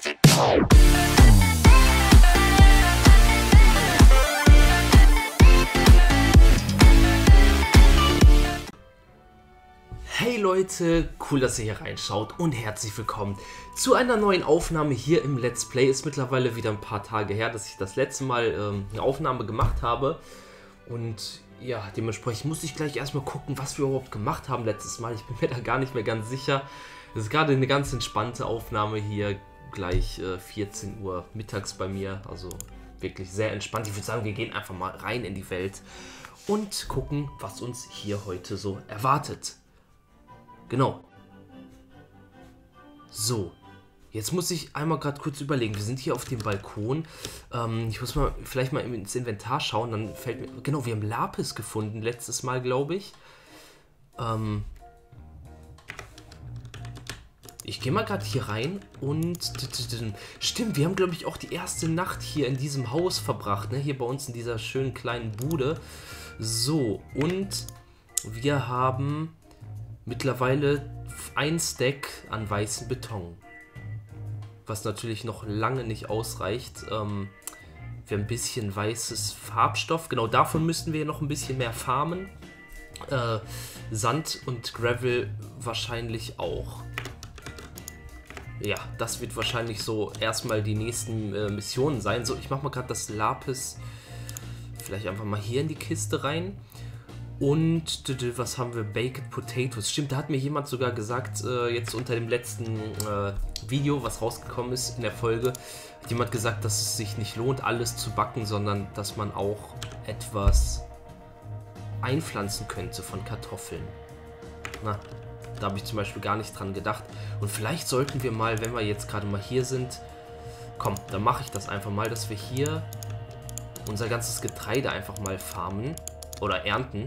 Hey Leute, cool, dass ihr hier reinschaut und herzlich willkommen zu einer neuen Aufnahme hier im Let's Play. Ist mittlerweile wieder ein paar Tage her, dass ich das letzte Mal eine Aufnahme gemacht habe. Und ja, dementsprechend muss ich gleich erstmal gucken, was wir überhaupt gemacht haben letztes Mal. Ich bin mir da gar nicht mehr ganz sicher. Das ist gerade eine ganz entspannte Aufnahme hier, gleich 14 Uhr mittags bei mir. Also wirklich sehr entspannt. Ich würde sagen, wir gehen einfach mal rein in die Welt und gucken, was uns hier heute so erwartet. Genau. So, jetzt muss ich einmal gerade kurz überlegen. Wir sind hier auf dem Balkon. Ich muss mal vielleicht mal ins Inventar schauen. Dann fällt mir... Genau, wir haben Lapis gefunden letztes Mal, glaube ich. Ich gehe mal gerade hier rein und... Stimmt, wir haben, glaube ich, auch die erste Nacht hier in diesem Haus verbracht. Ne? Hier bei uns in dieser schönen kleinen Bude. So, und wir haben... mittlerweile ein Stack an weißem Beton, was natürlich noch lange nicht ausreicht. Wir haben ein bisschen weißes Farbstoff, genau davon müssten wir noch ein bisschen mehr farmen. Sand und Gravel wahrscheinlich auch. Ja, das wird wahrscheinlich so erstmal die nächsten Missionen sein. So, ich mache mal gerade das Lapis vielleicht einfach mal hier in die Kiste rein. Und was haben wir? Baked Potatoes. Stimmt, da hat mir jemand sogar gesagt, jetzt unter dem letzten Video, was rausgekommen ist in der Folge, hat jemand gesagt, dass es sich nicht lohnt, alles zu backen, sondern dass man auch etwas einpflanzen könnte von Kartoffeln. Na, da habe ich zum Beispiel gar nicht dran gedacht. Und vielleicht sollten wir mal, wenn wir jetzt gerade mal hier sind, komm, dann mache ich das einfach mal, dass wir hier unser ganzes Getreide einfach mal farmen oder ernten.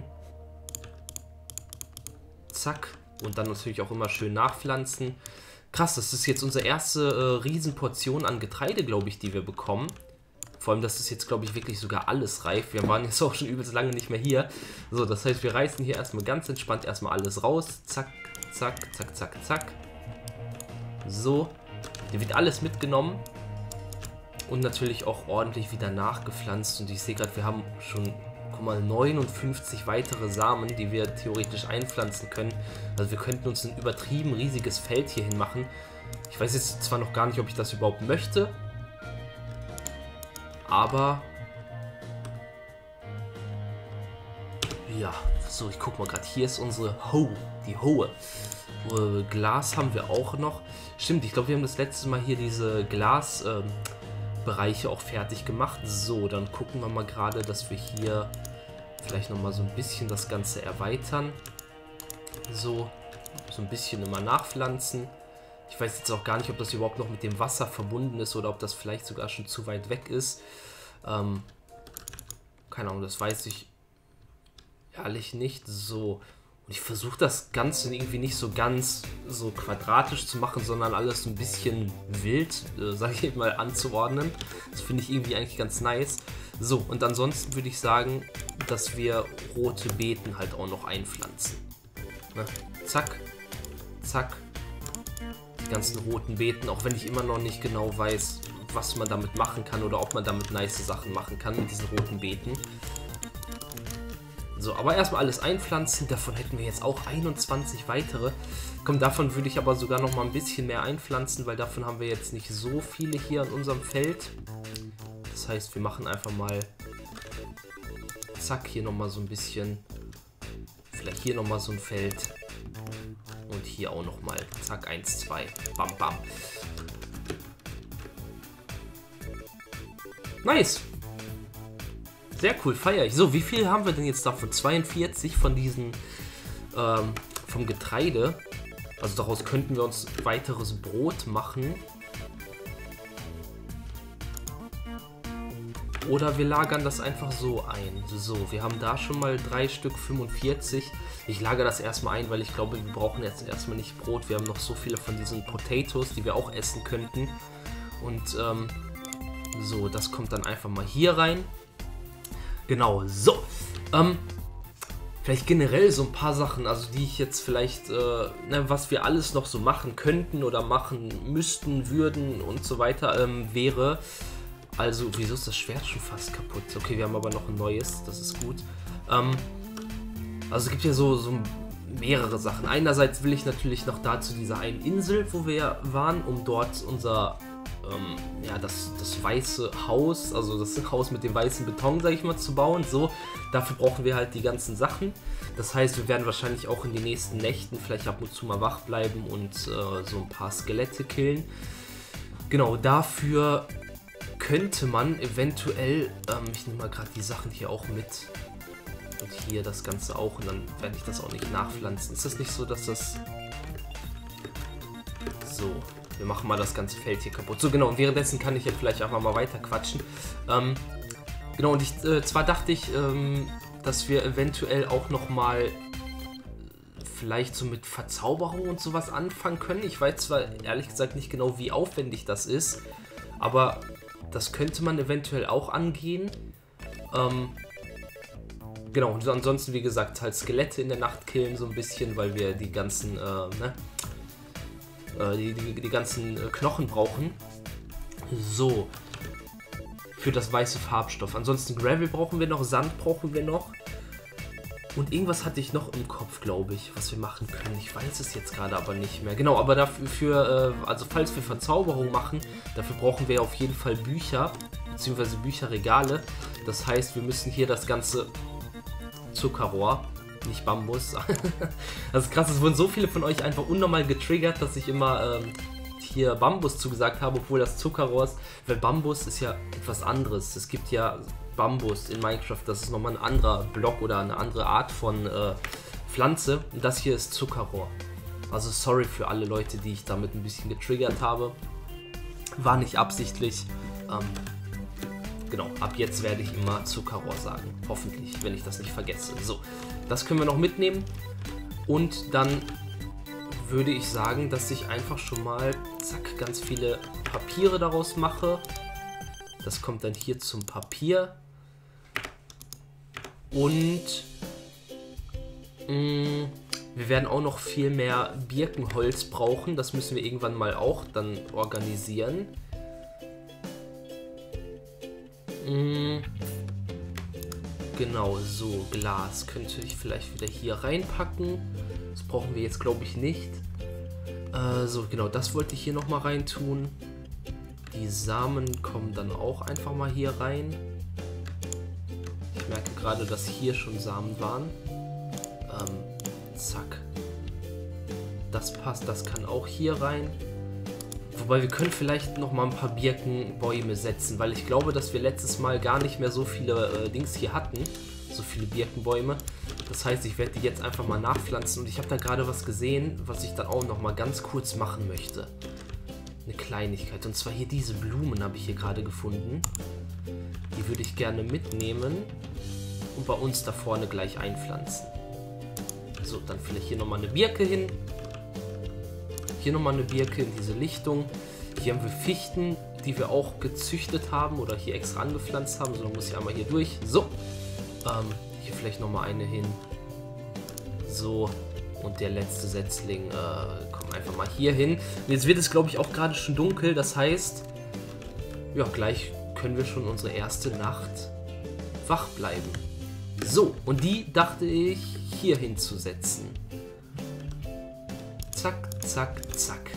Zack. Und dann natürlich auch immer schön nachpflanzen. Krass, das ist jetzt unsere erste Riesenportion an Getreide, glaube ich, die wir bekommen. Vor allem, das ist jetzt, glaube ich, wirklich sogar alles reif. Wir waren jetzt auch schon übelst lange nicht mehr hier. So, das heißt, wir reißen hier erstmal ganz entspannt erstmal alles raus. Zack, zack, zack, zack, zack. So. Hier wird alles mitgenommen. Und natürlich auch ordentlich wieder nachgepflanzt. Und ich sehe gerade, wir haben schon... Guck mal, 59 weitere Samen, die wir theoretisch einpflanzen können. Also wir könnten uns ein übertrieben riesiges Feld hierhin machen. Ich weiß jetzt zwar noch gar nicht, ob ich das überhaupt möchte. Aber... ja, so, ich guck mal gerade. Hier ist unsere Hoe, die Hoe. Glas haben wir auch noch. Stimmt, ich glaube, wir haben das letzte Mal hier diese Bereiche auch fertig gemacht. So, dann gucken wir mal gerade, dass wir hier vielleicht nochmal so ein bisschen das Ganze erweitern. So ein bisschen immer nachpflanzen. Ich weiß jetzt auch gar nicht, ob das überhaupt noch mit dem Wasser verbunden ist oder ob das vielleicht sogar schon zu weit weg ist. Keine Ahnung, das weiß ich ehrlich nicht. So. Und ich versuche das Ganze irgendwie nicht so ganz so quadratisch zu machen, sondern alles so ein bisschen wild, sage ich mal, anzuordnen. Das finde ich irgendwie eigentlich ganz nice. So, und ansonsten würde ich sagen, dass wir rote Beeten halt auch noch einpflanzen. Ne? Zack, zack. Die ganzen roten Beeten, auch wenn ich immer noch nicht genau weiß, was man damit machen kann oder ob man damit nice Sachen machen kann mit diesen roten Beeten. So, aber erstmal alles einpflanzen. Davon hätten wir jetzt auch 21 weitere. Komm, davon würde ich aber sogar noch mal ein bisschen mehr einpflanzen, weil davon haben wir jetzt nicht so viele hier an unserem Feld. Das heißt, wir machen einfach mal zack, hier noch mal so ein bisschen. Vielleicht hier noch mal so ein Feld. Und hier auch noch mal. Zack, 1, 2. Bam, bam. Nice. Sehr cool, feiere ich. So, wie viel haben wir denn jetzt davon? 42 von diesen, vom Getreide. Also daraus könnten wir uns weiteres Brot machen. Oder wir lagern das einfach so ein. So, wir haben da schon mal 3 Stück 45. Ich lagere das erstmal ein, weil ich glaube, wir brauchen jetzt erstmal nicht Brot. Wir haben noch so viele von diesen Potatoes, die wir auch essen könnten. Und, so, das kommt dann einfach mal hier rein. Genau, so. vielleicht generell so ein paar Sachen, also die ich jetzt vielleicht, was wir alles noch so machen könnten oder machen müssten, würden und so weiter, wäre, also, wieso ist das Schwert schon fast kaputt? Okay, wir haben aber noch ein neues, das ist gut. Also es gibt ja so mehrere Sachen. Einerseits will ich natürlich noch da zu dieser einen Insel, wo wir waren, um dort unser, das weiße Haus, also das Haus mit dem weißen Beton, sag ich mal, zu bauen. So, dafür brauchen wir halt die ganzen Sachen. Das heißt, wir werden wahrscheinlich auch in den nächsten Nächten vielleicht ab und zu mal wach bleiben und so ein paar Skelette killen. Genau, dafür könnte man eventuell, ich nehme mal gerade die Sachen hier auch mit und hier das Ganze auch und dann werde ich das auch nicht nachpflanzen. Ist das nicht so, dass das... So, wir machen mal das ganze Feld hier kaputt. So, genau, und währenddessen kann ich jetzt vielleicht einfach mal weiter quatschen. Genau, und zwar dachte ich, dass wir eventuell auch nochmal vielleicht so mit Verzauberung und sowas anfangen können. Ich weiß zwar ehrlich gesagt nicht genau, wie aufwendig das ist, aber das könnte man eventuell auch angehen. Genau, und ansonsten, wie gesagt, halt Skelette in der Nacht killen so ein bisschen, weil wir die ganzen, die ganzen Knochen brauchen. So, für das weiße Farbstoff. Ansonsten Gravel brauchen wir noch, Sand brauchen wir noch. Und irgendwas hatte ich noch im Kopf, glaube ich, was wir machen können. Ich weiß es jetzt gerade aber nicht mehr. Genau, aber dafür, also falls wir Verzauberung machen, dafür brauchen wir auf jeden Fall Bücher, beziehungsweise Bücherregale. Das heißt, wir müssen hier das ganze Zuckerrohr, nicht Bambus. Das ist krass, es wurden so viele von euch einfach unnormal getriggert, dass ich immer hier Bambus zugesagt habe, obwohl das Zuckerrohr ist. Weil Bambus ist ja etwas anderes. Es gibt ja Bambus in Minecraft, das ist nochmal ein anderer Block oder eine andere Art von Pflanze. Und das hier ist Zuckerrohr. Also sorry für alle Leute, die ich damit ein bisschen getriggert habe. War nicht absichtlich. Genau, ab jetzt werde ich immer Zuckerrohr sagen. Hoffentlich, wenn ich das nicht vergesse. So, das können wir noch mitnehmen. Und dann würde ich sagen, dass ich einfach schon mal, zack, ganz viele Papiere daraus mache. Das kommt dann hier zum Papier. Und wir werden auch noch viel mehr Birkenholz brauchen. Das müssen wir irgendwann mal auch dann organisieren. Genau, so, Glas könnte ich vielleicht wieder hier reinpacken. Das brauchen wir jetzt, glaube ich, nicht. So, genau, das wollte ich hier nochmal rein tun. Die Samen kommen dann auch einfach mal hier rein. Ich merke gerade, dass hier schon Samen waren. Zack. Das passt, das kann auch hier rein. Wobei wir können vielleicht noch mal ein paar Birkenbäume setzen, weil ich glaube, dass wir letztes Mal gar nicht mehr so viele Dings hier hatten. So viele Birkenbäume. Das heißt, ich werde die jetzt einfach mal nachpflanzen und ich habe da gerade was gesehen, was ich dann auch noch mal ganz kurz machen möchte. Eine Kleinigkeit. Und zwar hier diese Blumen habe ich hier gerade gefunden. Die würde ich gerne mitnehmen und bei uns da vorne gleich einpflanzen. So, dann vielleicht hier nochmal eine Birke hin. Hier nochmal eine Birke in diese Lichtung. Hier haben wir Fichten, die wir auch gezüchtet haben oder hier extra angepflanzt haben. So, dann muss ich einmal hier durch. So, hier vielleicht nochmal eine hin. So, und der letzte Setzling kommt einfach mal hier hin. Und jetzt wird es, glaube ich, auch gerade schon dunkel. Das heißt, ja, gleich können wir schon unsere erste Nacht wach bleiben. So, und die dachte ich hier hinzusetzen. Zack, zack, zack.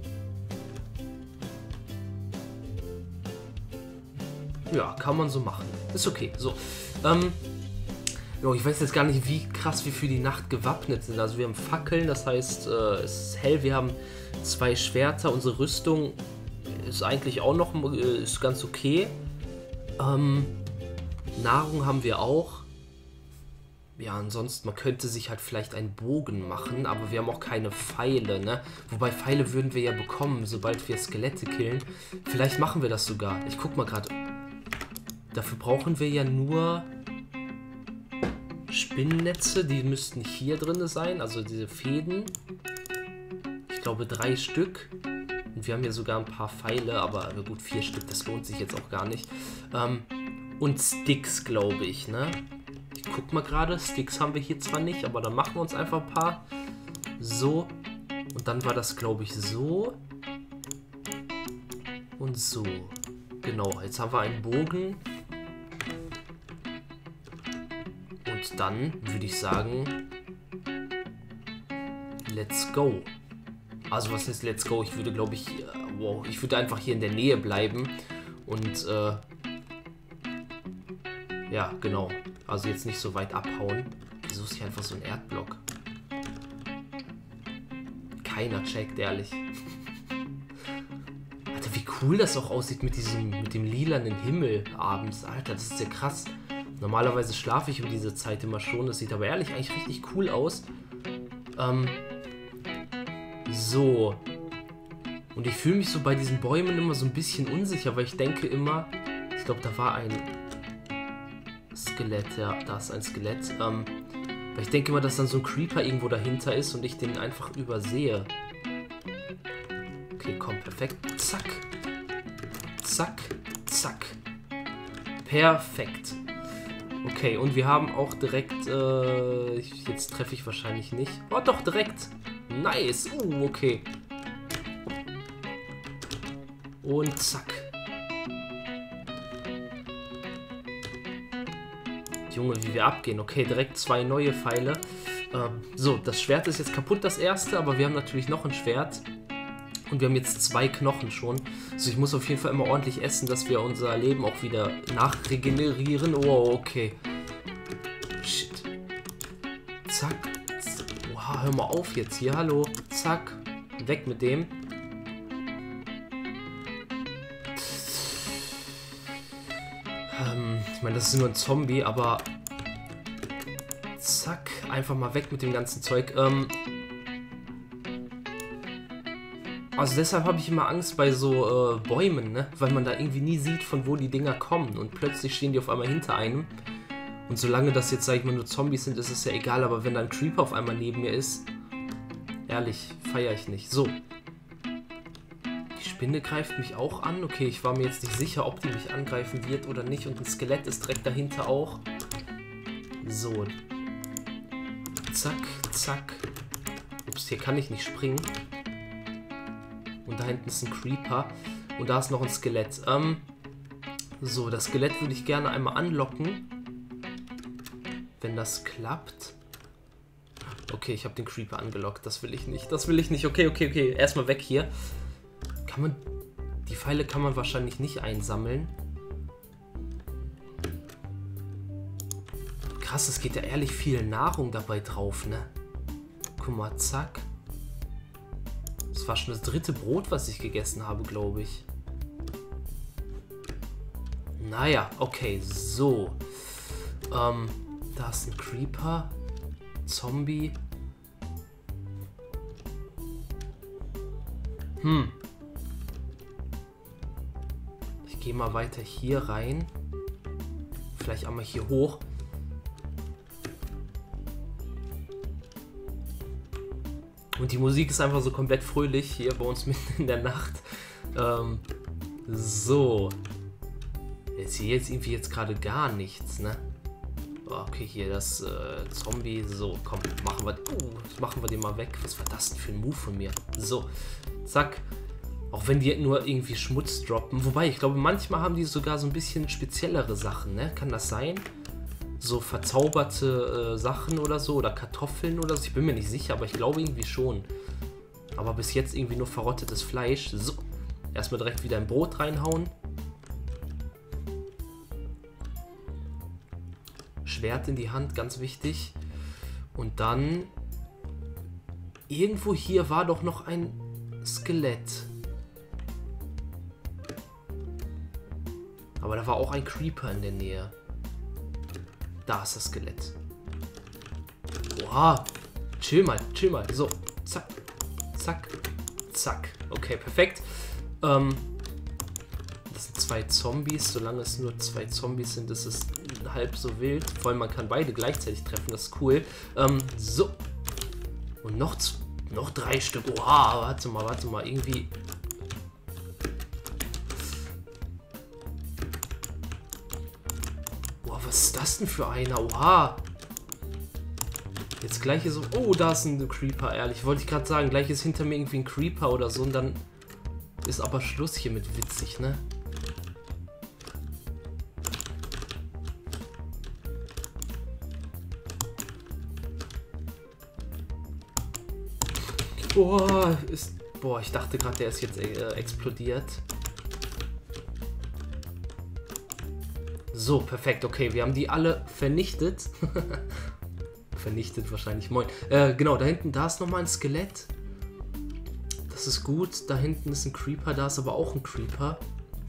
Ja, kann man so machen. Ist okay. So, ja, ich weiß jetzt gar nicht, wie krass wir für die Nacht gewappnet sind. Also wir haben Fackeln, das heißt, es ist hell. Wir haben 2 Schwerter. Unsere Rüstung ist eigentlich auch noch ist ganz okay. Nahrung haben wir auch. Ja, ansonsten, man könnte sich halt vielleicht einen Bogen machen, aber wir haben auch keine Pfeile, ne? Wobei Pfeile würden wir ja bekommen, sobald wir Skelette killen. Vielleicht machen wir das sogar. Ich guck mal gerade. Dafür brauchen wir ja nur Spinnennetze, die müssten hier drin sein, also diese Fäden. Ich glaube 3 Stück. Und wir haben hier sogar ein paar Pfeile, aber gut, 4 Stück, das lohnt sich jetzt auch gar nicht. Und Sticks, glaube ich, ne? Ich guck mal gerade, Sticks haben wir hier zwar nicht, aber dann machen wir uns einfach ein paar. So. Und dann war das, glaube ich, so. Und so. Genau, jetzt haben wir einen Bogen. Und dann würde ich sagen, let's go. Also was heißt let's go? Ich würde, glaube ich, wow, ich würde einfach hier in der Nähe bleiben. Und, ja, genau. Also jetzt nicht so weit abhauen. Wieso ist hier einfach so ein Erdblock? Keiner checkt, ehrlich. Alter, wie cool das auch aussieht mit dem lilanen Himmel abends. Alter, das ist ja krass. Normalerweise schlafe ich um diese Zeit immer schon. Das sieht aber ehrlich eigentlich richtig cool aus. So. Und ich fühle mich so bei diesen Bäumen immer so ein bisschen unsicher, weil ich denke immer, ich glaube, da war ein Skelett, ja, da ist ein Skelett. Weil ich denke immer, dass dann so ein Creeper irgendwo dahinter ist und ich den einfach übersehe. Okay, komm, perfekt. Zack. Zack, zack. Perfekt. Okay, und wir haben auch direkt, jetzt treffe ich wahrscheinlich nicht. Oh, doch, direkt. Nice. Okay. Und zack. Junge, wie wir abgehen. Okay, direkt 2 neue Pfeile. So, das Schwert ist jetzt kaputt, das erste, aber wir haben natürlich noch ein Schwert. Und wir haben jetzt 2 Knochen schon. Also ich muss auf jeden Fall immer ordentlich essen, dass wir unser Leben auch wieder nachregenerieren. Oh, okay. Shit. Zack. Wow, hör mal auf jetzt hier. Hallo. Zack. Weg mit dem. Ich meine, das ist nur ein Zombie, aber... Zack. Einfach mal weg mit dem ganzen Zeug. Also deshalb habe ich immer Angst bei so Bäumen, ne? Weil man da irgendwie nie sieht, von wo die Dinger kommen. Und plötzlich stehen die auf einmal hinter einem. Und solange das jetzt, sag ich mal, nur Zombies sind, ist es ja egal. Aber wenn da ein Creeper auf einmal neben mir ist, ehrlich, feiere ich nicht. So. Die Spinne greift mich auch an. Okay, ich war mir jetzt nicht sicher, ob die mich angreifen wird oder nicht. Und ein Skelett ist direkt dahinter auch. So. Zack, zack. Ups, hier kann ich nicht springen. Und da hinten ist ein Creeper. Und da ist noch ein Skelett. So, das Skelett würde ich gerne einmal anlocken. Wenn das klappt. Okay, ich habe den Creeper angelockt. Das will ich nicht. Das will ich nicht. Okay, okay, okay. Erstmal weg hier. Kann man... Die Pfeile kann man wahrscheinlich nicht einsammeln. Krass, es geht ja ehrlich viel Nahrung dabei drauf, ne? Guck mal, zack. Das war schon das 3. Brot, was ich gegessen habe, glaube ich. Naja, okay, so. Da ist ein Creeper. Zombie. Ich gehe mal weiter hier rein. Vielleicht einmal hier hoch. Und die Musik ist einfach so komplett fröhlich hier bei uns mitten in der Nacht. So. Jetzt hier irgendwie jetzt gerade gar nichts, ne? Okay, hier das Zombie. So, komm, machen wir den mal weg. Was war das denn für ein Move von mir? So, zack. Auch wenn die nur irgendwie Schmutz droppen. Wobei, ich glaube, manchmal haben die sogar so ein bisschen speziellere Sachen, ne? Kann das sein? So verzauberte Sachen oder so. Oder Kartoffeln oder so. Ich bin mir nicht sicher, aber ich glaube irgendwie schon. Aber bis jetzt irgendwie nur verrottetes Fleisch. So, erstmal direkt wieder ein Brot reinhauen. Schwert in die Hand, ganz wichtig. Und dann... Irgendwo hier war doch noch ein Skelett. Aber da war auch ein Creeper in der Nähe. Da ist das Skelett. Oha. Chill mal, chill mal. So, zack, zack, zack. Okay, perfekt. Das sind 2 Zombies. Solange es nur 2 Zombies sind, ist es halb so wild. Vor allem, man kann beide gleichzeitig treffen. Das ist cool. So. Und noch 3 Stück. Oha, warte mal. Irgendwie... Was ist das das denn für einer? Oha. Jetzt gleich ist so... Oh, da ist ein Creeper, ehrlich. Wollte ich gerade sagen. Gleich ist hinter mir irgendwie ein Creeper oder so. Und dann ist aber Schluss hier mit witzig, ne? Boah, boah, ich dachte gerade, der ist jetzt explodiert. So, perfekt, okay, wir haben die alle vernichtet. Vernichtet wahrscheinlich, moin. Genau, da hinten, da ist nochmal ein Skelett. Das ist gut, da hinten ist ein Creeper, da ist aber auch ein Creeper.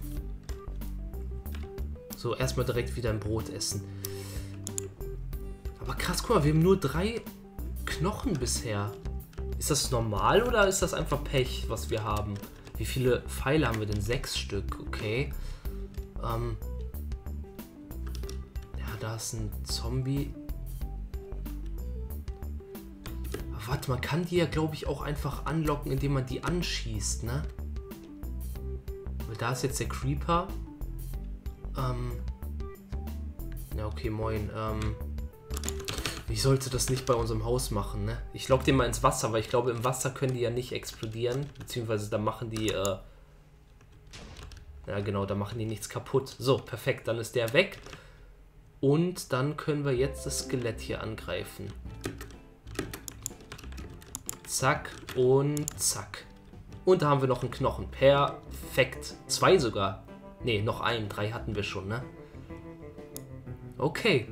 So, erstmal direkt wieder ein Brot essen. Aber krass, guck mal, wir haben nur 3 Knochen bisher. Ist das normal oder ist das einfach Pech, was wir haben? Wie viele Pfeile haben wir denn? 6 Stück, okay. Ja, da ist ein Zombie. Aber warte, man kann die ja, glaube ich, auch einfach anlocken, indem man die anschießt, ne? Weil da ist jetzt der Creeper. Ja, okay, moin. Ich sollte das nicht bei unserem Haus machen, ne? Ich lock den mal ins Wasser, weil ich glaube, im Wasser können die ja nicht explodieren. Beziehungsweise da machen die, ja genau, da machen die nichts kaputt. So, perfekt, dann ist der weg. Und dann können wir jetzt das Skelett hier angreifen. Zack und zack. Und da haben wir noch einen Knochen. Perfekt. 2 sogar. Ne, noch einen. 3 hatten wir schon, ne? Okay.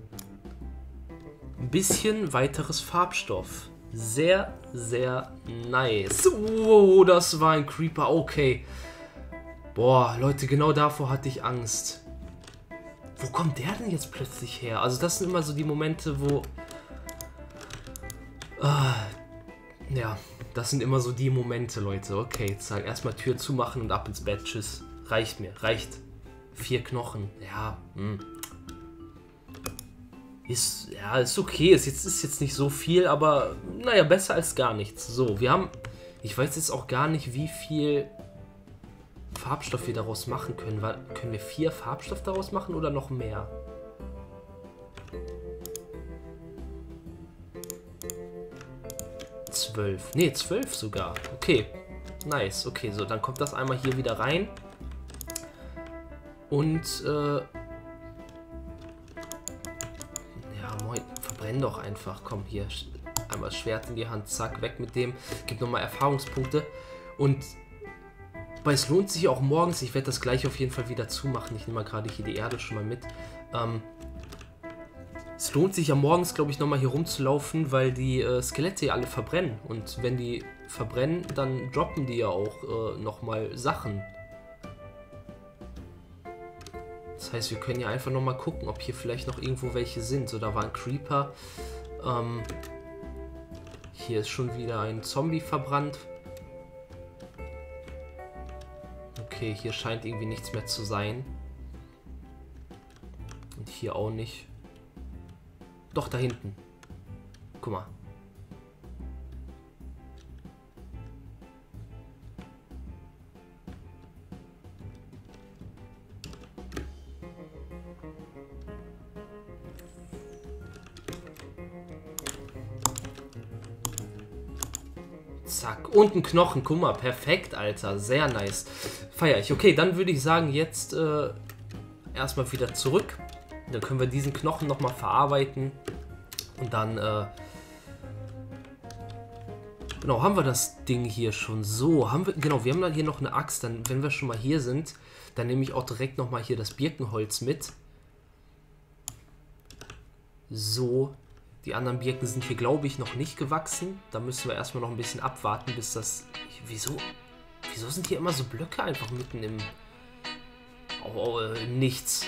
Ein bisschen weiteres Farbstoff. Sehr, sehr nice. Wow, das war ein Creeper. Okay. Boah, Leute, genau davor hatte ich Angst. Wo kommt der denn jetzt plötzlich her? Also das sind immer so die Momente, wo... ja, das sind immer so die Momente, Leute. Okay, jetzt sagen erstmal Tür zumachen und ab ins Bett. Tschüss. Reicht mir, reicht. 4 Knochen. Ja, ist okay. Ist jetzt nicht so viel, aber naja, besser als gar nichts. So, wir haben... Ich weiß jetzt auch gar nicht, wie viel Farbstoff wir daraus machen können. Können wir 4 Farbstoff daraus machen oder noch mehr? Ne, 12 sogar. Okay, nice. Okay, so, dann kommt das einmal hier wieder rein. Und, ja, moin, verbrenn doch einfach. Komm, hier, einmal das Schwert in die Hand, zack, weg mit dem. Gib nochmal Erfahrungspunkte. Und weil es lohnt sich auch morgens, ich werde das gleich auf jeden Fall wieder zumachen. Ich nehme mal gerade hier die Erde schon mal mit. Es lohnt sich ja morgens, glaube ich, nochmal hier rumzulaufen, weil die Skelette ja alle verbrennen. Und wenn die verbrennen, dann droppen die ja auch nochmal Sachen. Das heißt, wir können ja einfach nochmal gucken, ob hier vielleicht noch irgendwo welche sind. So, da war ein Creeper. Hier ist schon wieder ein Zombie verbrannt. Okay, hier scheint irgendwie nichts mehr zu sein. Und hier auch nicht. Doch, da hinten. Guck mal. Zack. Und ein Knochen. Guck mal, perfekt, Alter. Sehr nice. Feier ich. Okay, dann würde ich sagen, jetzt erstmal wieder zurück. Dann können wir diesen Knochen nochmal verarbeiten. Und dann, genau, haben wir das Ding hier schon. So, genau, wir haben dann hier noch eine Axt. Dann, wenn wir schon mal hier sind, dann nehme ich auch direkt nochmal hier das Birkenholz mit. So, die anderen Birken sind hier, glaube ich, noch nicht gewachsen. Da müssen wir erstmal noch ein bisschen abwarten, bis das... Wieso sind hier immer so Blöcke einfach mitten im... nichts.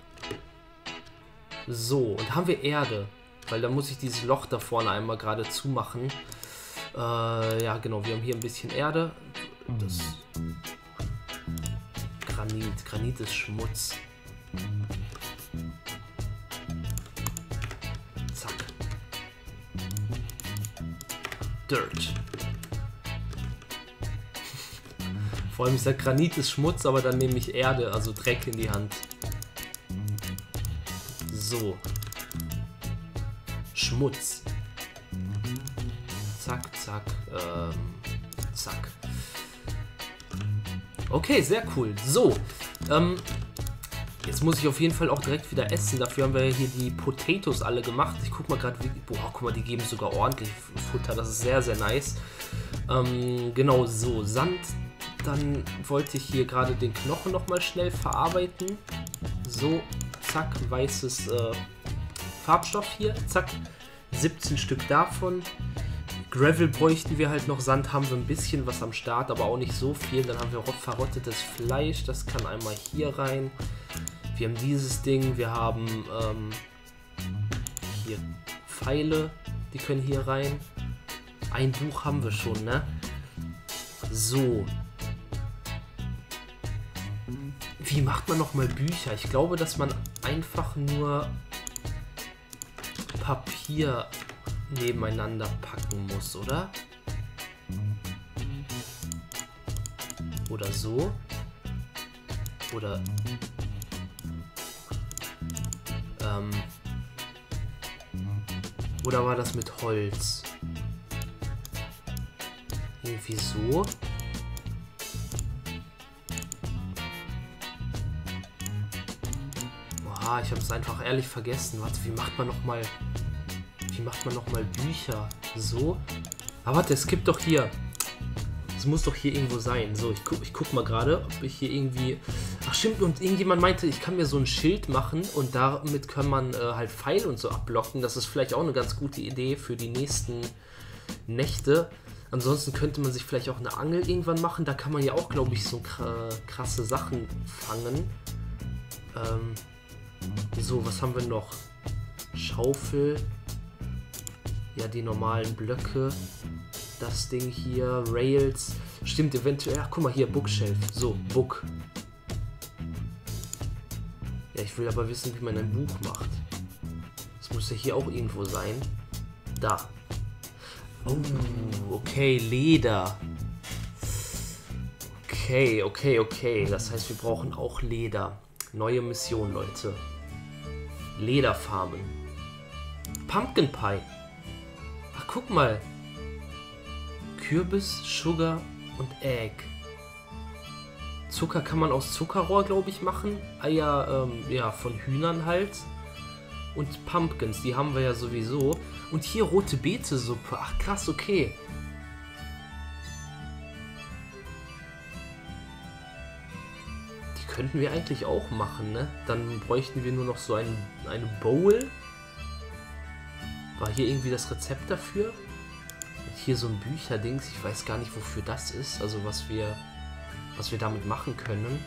So, und haben wir Erde. Weil da muss ich dieses Loch da vorne einmal gerade zumachen. Ja, genau, wir haben hier ein bisschen Erde. Das Granit. Granit ist Schmutz. Zack. Dirt. Vor allem, ich sage, Granit ist Schmutz, aber dann nehme ich Erde, also Dreck in die Hand. So. Schmutz. Zack, zack, zack. Okay, sehr cool. So, jetzt muss ich auf jeden Fall auch direkt wieder essen. Dafür haben wir hier die Potatoes alle gemacht. Ich guck mal gerade, wie... Boah, guck mal, die geben sogar ordentlich Futter. Das ist sehr, sehr nice. Genau, so, Sand. Dann wollte ich hier gerade den Knochen nochmal schnell verarbeiten. So, zack, weißes Farbstoff hier. Zack, 17 Stück davon. Gravel bräuchten wir halt noch, Sand haben wir ein bisschen was am Start, aber auch nicht so viel. Dann haben wir verrottetes Fleisch, das kann einmal hier rein. Wir haben dieses Ding, wir haben hier Pfeile, die können hier rein. Ein Buch haben wir schon, ne? So. Wie macht man nochmal Bücher? Ich glaube, dass man einfach nur Papier nebeneinander packen muss, oder? Oder so? Oder oder war das mit Holz? Irgendwie so? Boah, ich habe es einfach ehrlich vergessen. Warte, wie macht man nochmal Bücher? So? Aber warte, es gibt doch hier... Es muss doch hier irgendwo sein. So, ich guck mal gerade, ob ich hier irgendwie... Ach stimmt, und irgendjemand meinte, ich kann mir so ein Schild machen und damit kann man halt Pfeile und so abblocken. Das ist vielleicht auch eine ganz gute Idee für die nächsten Nächte. Ansonsten könnte man sich vielleicht auch eine Angel irgendwann machen. Da kann man ja auch, glaube ich, so krasse Sachen fangen. So, was haben wir noch? Schaufel. Ja, die normalen Blöcke. Das Ding hier. Rails. Stimmt, eventuell. Ja, guck mal hier, Bookshelf. So, Book. Ja, ich will aber wissen, wie man ein Buch macht. Das muss ja hier auch irgendwo sein. Da. Oh, okay, Leder. Okay. Das heißt, wir brauchen auch Leder. Neue Mission, Leute. Lederfarmen. Pumpkin Pie. Ach, guck mal. Kürbis, Sugar und Egg. Zucker kann man aus Zuckerrohr, glaube ich, machen. Eier, ja, von Hühnern halt. Und Pumpkins, die haben wir ja sowieso. Und hier rote Beete-Suppe. Ach, krass, okay. Die könnten wir eigentlich auch machen, ne? Dann bräuchten wir nur noch so eine Bowl. War hier irgendwie das Rezept dafür? Und hier so ein Bücherdings. Ich weiß gar nicht, wofür das ist. Also was wir damit machen können.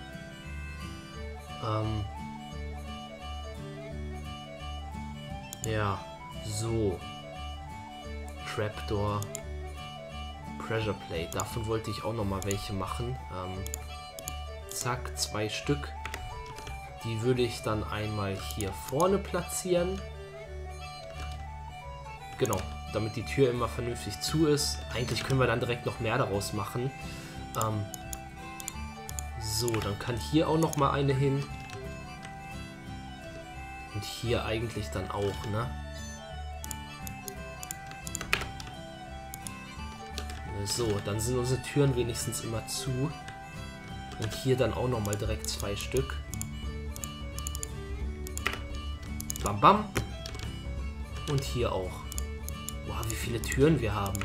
Ja, so. Trapdoor. Pressure Plate. Davon wollte ich auch nochmal welche machen. Zack, 2 Stück. Die würde ich dann einmal hier vorne platzieren. Genau, damit die Tür immer vernünftig zu ist. Eigentlich können wir dann direkt noch mehr daraus machen. So, dann kann hier auch noch mal eine hin. Und hier eigentlich dann auch, ne? So, dann sind unsere Türen wenigstens immer zu. Und hier dann auch noch mal direkt 2 Stück. Bam, bam. Und hier auch. Wow, wie viele Türen wir haben.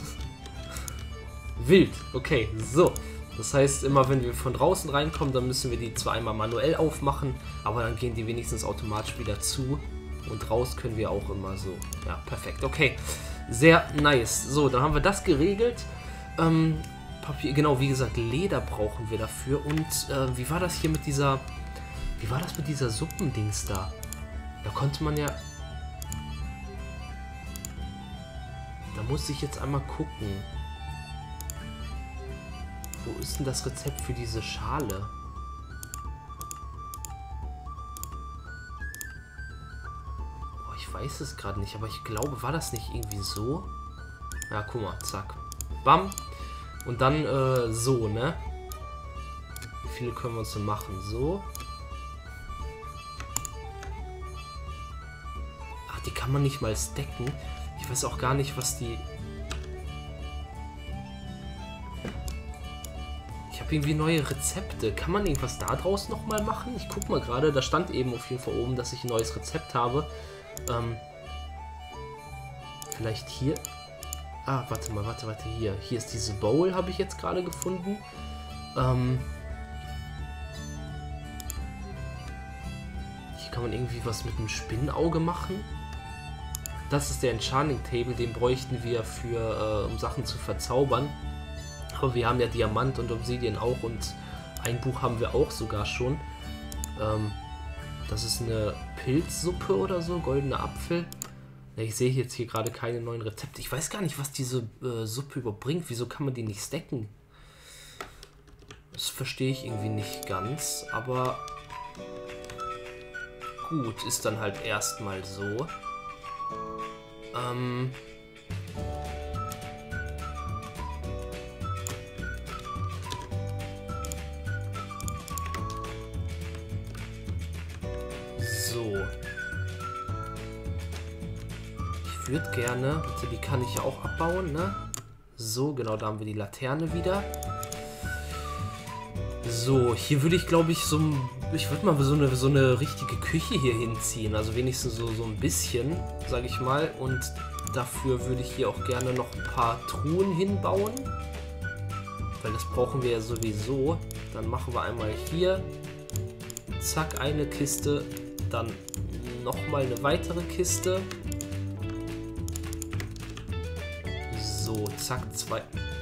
Wild. Okay, so. Das heißt, immer wenn wir von draußen reinkommen, dann müssen wir die zwar einmal manuell aufmachen, aber dann gehen die wenigstens automatisch wieder zu. Und raus können wir auch immer so. Ja, perfekt. Okay, sehr nice. So, dann haben wir das geregelt. Papier, genau, wie gesagt, Leder brauchen wir dafür. Und wie war das hier mit dieser... Wie war das mit dieser Suppendings da? Da konnte man ja... Da muss ich jetzt einmal gucken. Wo ist denn das Rezept für diese Schale? Boah, ich weiß es gerade nicht, aber ich glaube, war das nicht irgendwie so? Ja, guck mal, zack. Bam. Und dann so, ne? Wie viele können wir uns denn machen? So. Ach, die kann man nicht mal stacken. Ich weiß auch gar nicht, was die... Ich habe irgendwie neue Rezepte. Kann man irgendwas da draus nochmal machen? Ich guck mal gerade. Da stand eben auf jeden Fall oben, dass ich ein neues Rezept habe. Vielleicht hier... Ah, warte mal, warte, hier. Hier ist diese Bowl, habe ich jetzt gerade gefunden. Hier kann man irgendwie was mit einem Spinnenauge machen. Das ist der Enchanting Table, den bräuchten wir für, um Sachen zu verzaubern. Aber wir haben ja Diamant und Obsidian auch und ein Buch haben wir auch sogar schon. Das ist eine Pilzsuppe oder so, goldener Apfel. Ich sehe jetzt hier gerade keine neuen Rezepte. Ich weiß gar nicht, was diese Suppe überbringt. Wieso kann man die nicht stacken? Das verstehe ich irgendwie nicht ganz, aber gut, ist dann halt erstmal so. So. Ich würde gerne, die kann ich ja auch abbauen, ne? So, genau, da haben wir die Laterne wieder. So, hier würde ich, glaube ich, ich würde mal so eine richtige Küche hier hinziehen. Also wenigstens so ein bisschen, sage ich mal. Und dafür würde ich hier auch gerne noch ein paar Truhen hinbauen. Weil das brauchen wir ja sowieso. Dann machen wir einmal hier, zack, eine Kiste. Dann nochmal eine weitere Kiste. So, zack, zwei...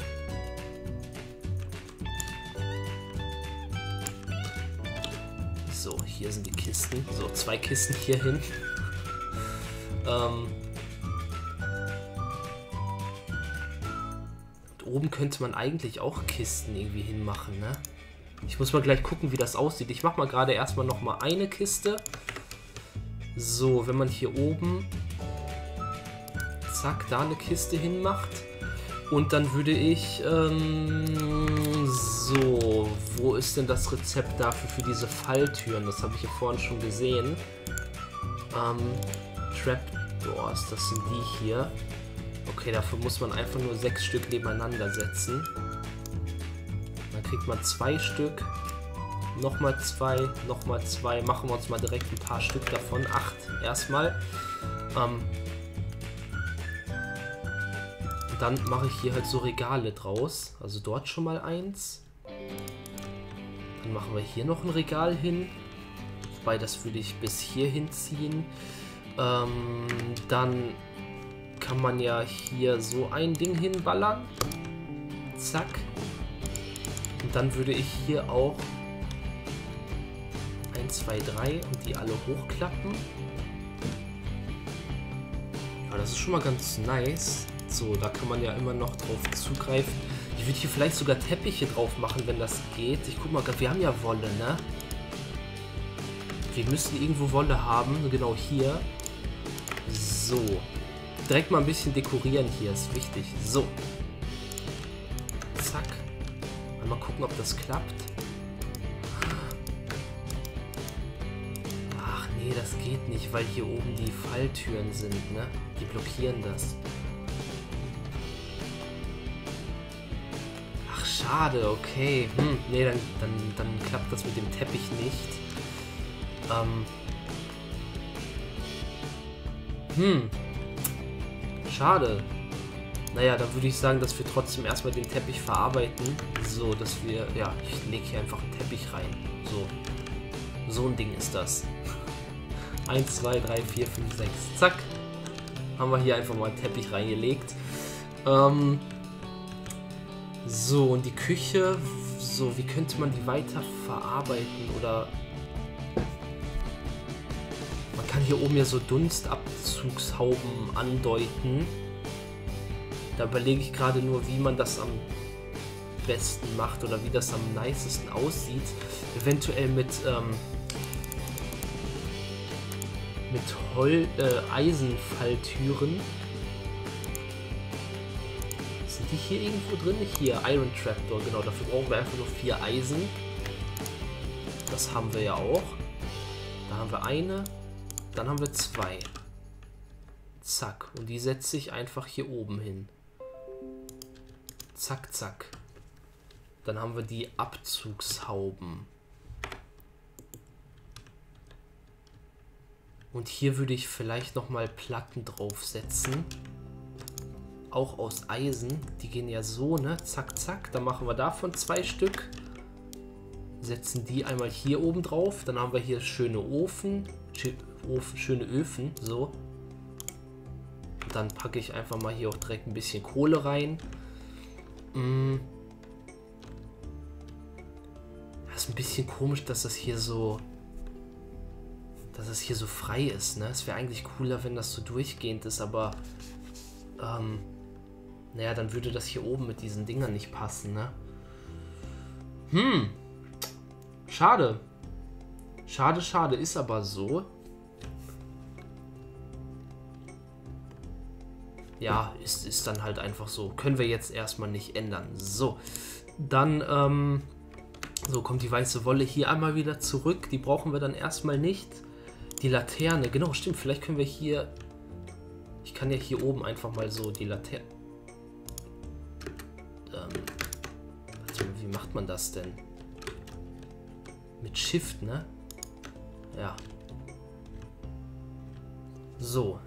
So, hier sind die Kisten. So, 2 Kisten hier hin. Und oben könnte man eigentlich auch Kisten irgendwie hinmachen, ne? Ich muss mal gleich gucken, wie das aussieht. Ich mache mal gerade erstmal noch mal eine Kiste. So, wenn man hier oben zack, da eine Kiste hinmacht. Und dann würde ich, so, wo ist denn das Rezept dafür für diese Falltüren? Das habe ich hier vorhin schon gesehen. Trapdoors, das sind die hier. Okay, dafür muss man einfach nur 6 Stück nebeneinander setzen. Dann kriegt man 2 Stück. Nochmal 2, nochmal 2. Machen wir uns mal direkt ein paar Stück davon. 8 erstmal. Dann mache ich hier halt so Regale draus. Also dort schon mal 1. Dann machen wir hier noch ein Regal hin. Wobei, das würde ich bis hier hinziehen. Dann kann man ja hier so ein Ding hinballern. Zack. Und dann würde ich hier auch 1, 2, 3 und die alle hochklappen. Ja, das ist schon mal ganz nice. So, da kann man ja immer noch drauf zugreifen. Ich würde hier vielleicht sogar Teppiche drauf machen, wenn das geht. Ich guck mal, wir haben ja Wolle, ne? Wir müssen irgendwo Wolle haben, genau hier. So. Direkt mal ein bisschen dekorieren hier, ist wichtig. So. Zack. Mal gucken, ob das klappt. Ach nee, das geht nicht, weil hier oben die Falltüren sind, ne? Die blockieren das. Schade, okay. Nee, dann klappt das mit dem Teppich nicht. Schade. Naja, dann würde ich sagen, dass wir trotzdem erstmal den Teppich verarbeiten. So, dass wir... Ja, ich lege hier einfach einen Teppich rein. So. So ein Ding ist das. 1, 2, 3, 4, 5, 6. Zack. Haben wir hier einfach mal einen Teppich reingelegt. So, und die Küche, so, wie könnte man die weiter verarbeiten? Oder man kann hier oben ja so Dunstabzugshauben andeuten. Da überlege ich gerade nur, wie man das am besten macht oder wie das am nicesten aussieht. Eventuell mit Eisenfalltüren. Sind die hier irgendwo drin? Hier, Iron Trapdoor, genau. Dafür brauchen wir einfach nur 4 Eisen. Das haben wir ja auch. Da haben wir eine. Dann haben wir 2. Zack. Und die setze ich einfach hier oben hin. Zack, zack. Dann haben wir die Abzugshauben. Und hier würde ich vielleicht nochmal Platten draufsetzen. Auch aus Eisen. Die gehen ja so, ne? Zack, zack. Dann machen wir davon 2 Stück. Setzen die einmal hier oben drauf. Dann haben wir hier schöne schöne Öfen. So. Und dann packe ich einfach mal hier auch direkt ein bisschen Kohle rein. Das ist ein bisschen komisch, dass das hier so frei ist, ne? Es wäre eigentlich cooler, wenn das so durchgehend ist, aber naja, dann würde das hier oben mit diesen Dingern nicht passen, ne? Schade. Schade, schade, ist aber so. Ja, ist dann halt einfach so. Können wir jetzt erstmal nicht ändern. So, dann, so kommt die weiße Wolle hier einmal wieder zurück. Die brauchen wir dann erstmal nicht. Die Laterne, genau, stimmt. Vielleicht können wir hier... Ich kann ja hier oben einfach mal so die Laterne... wie macht man das denn? Mit Shift, ne? Ja. So.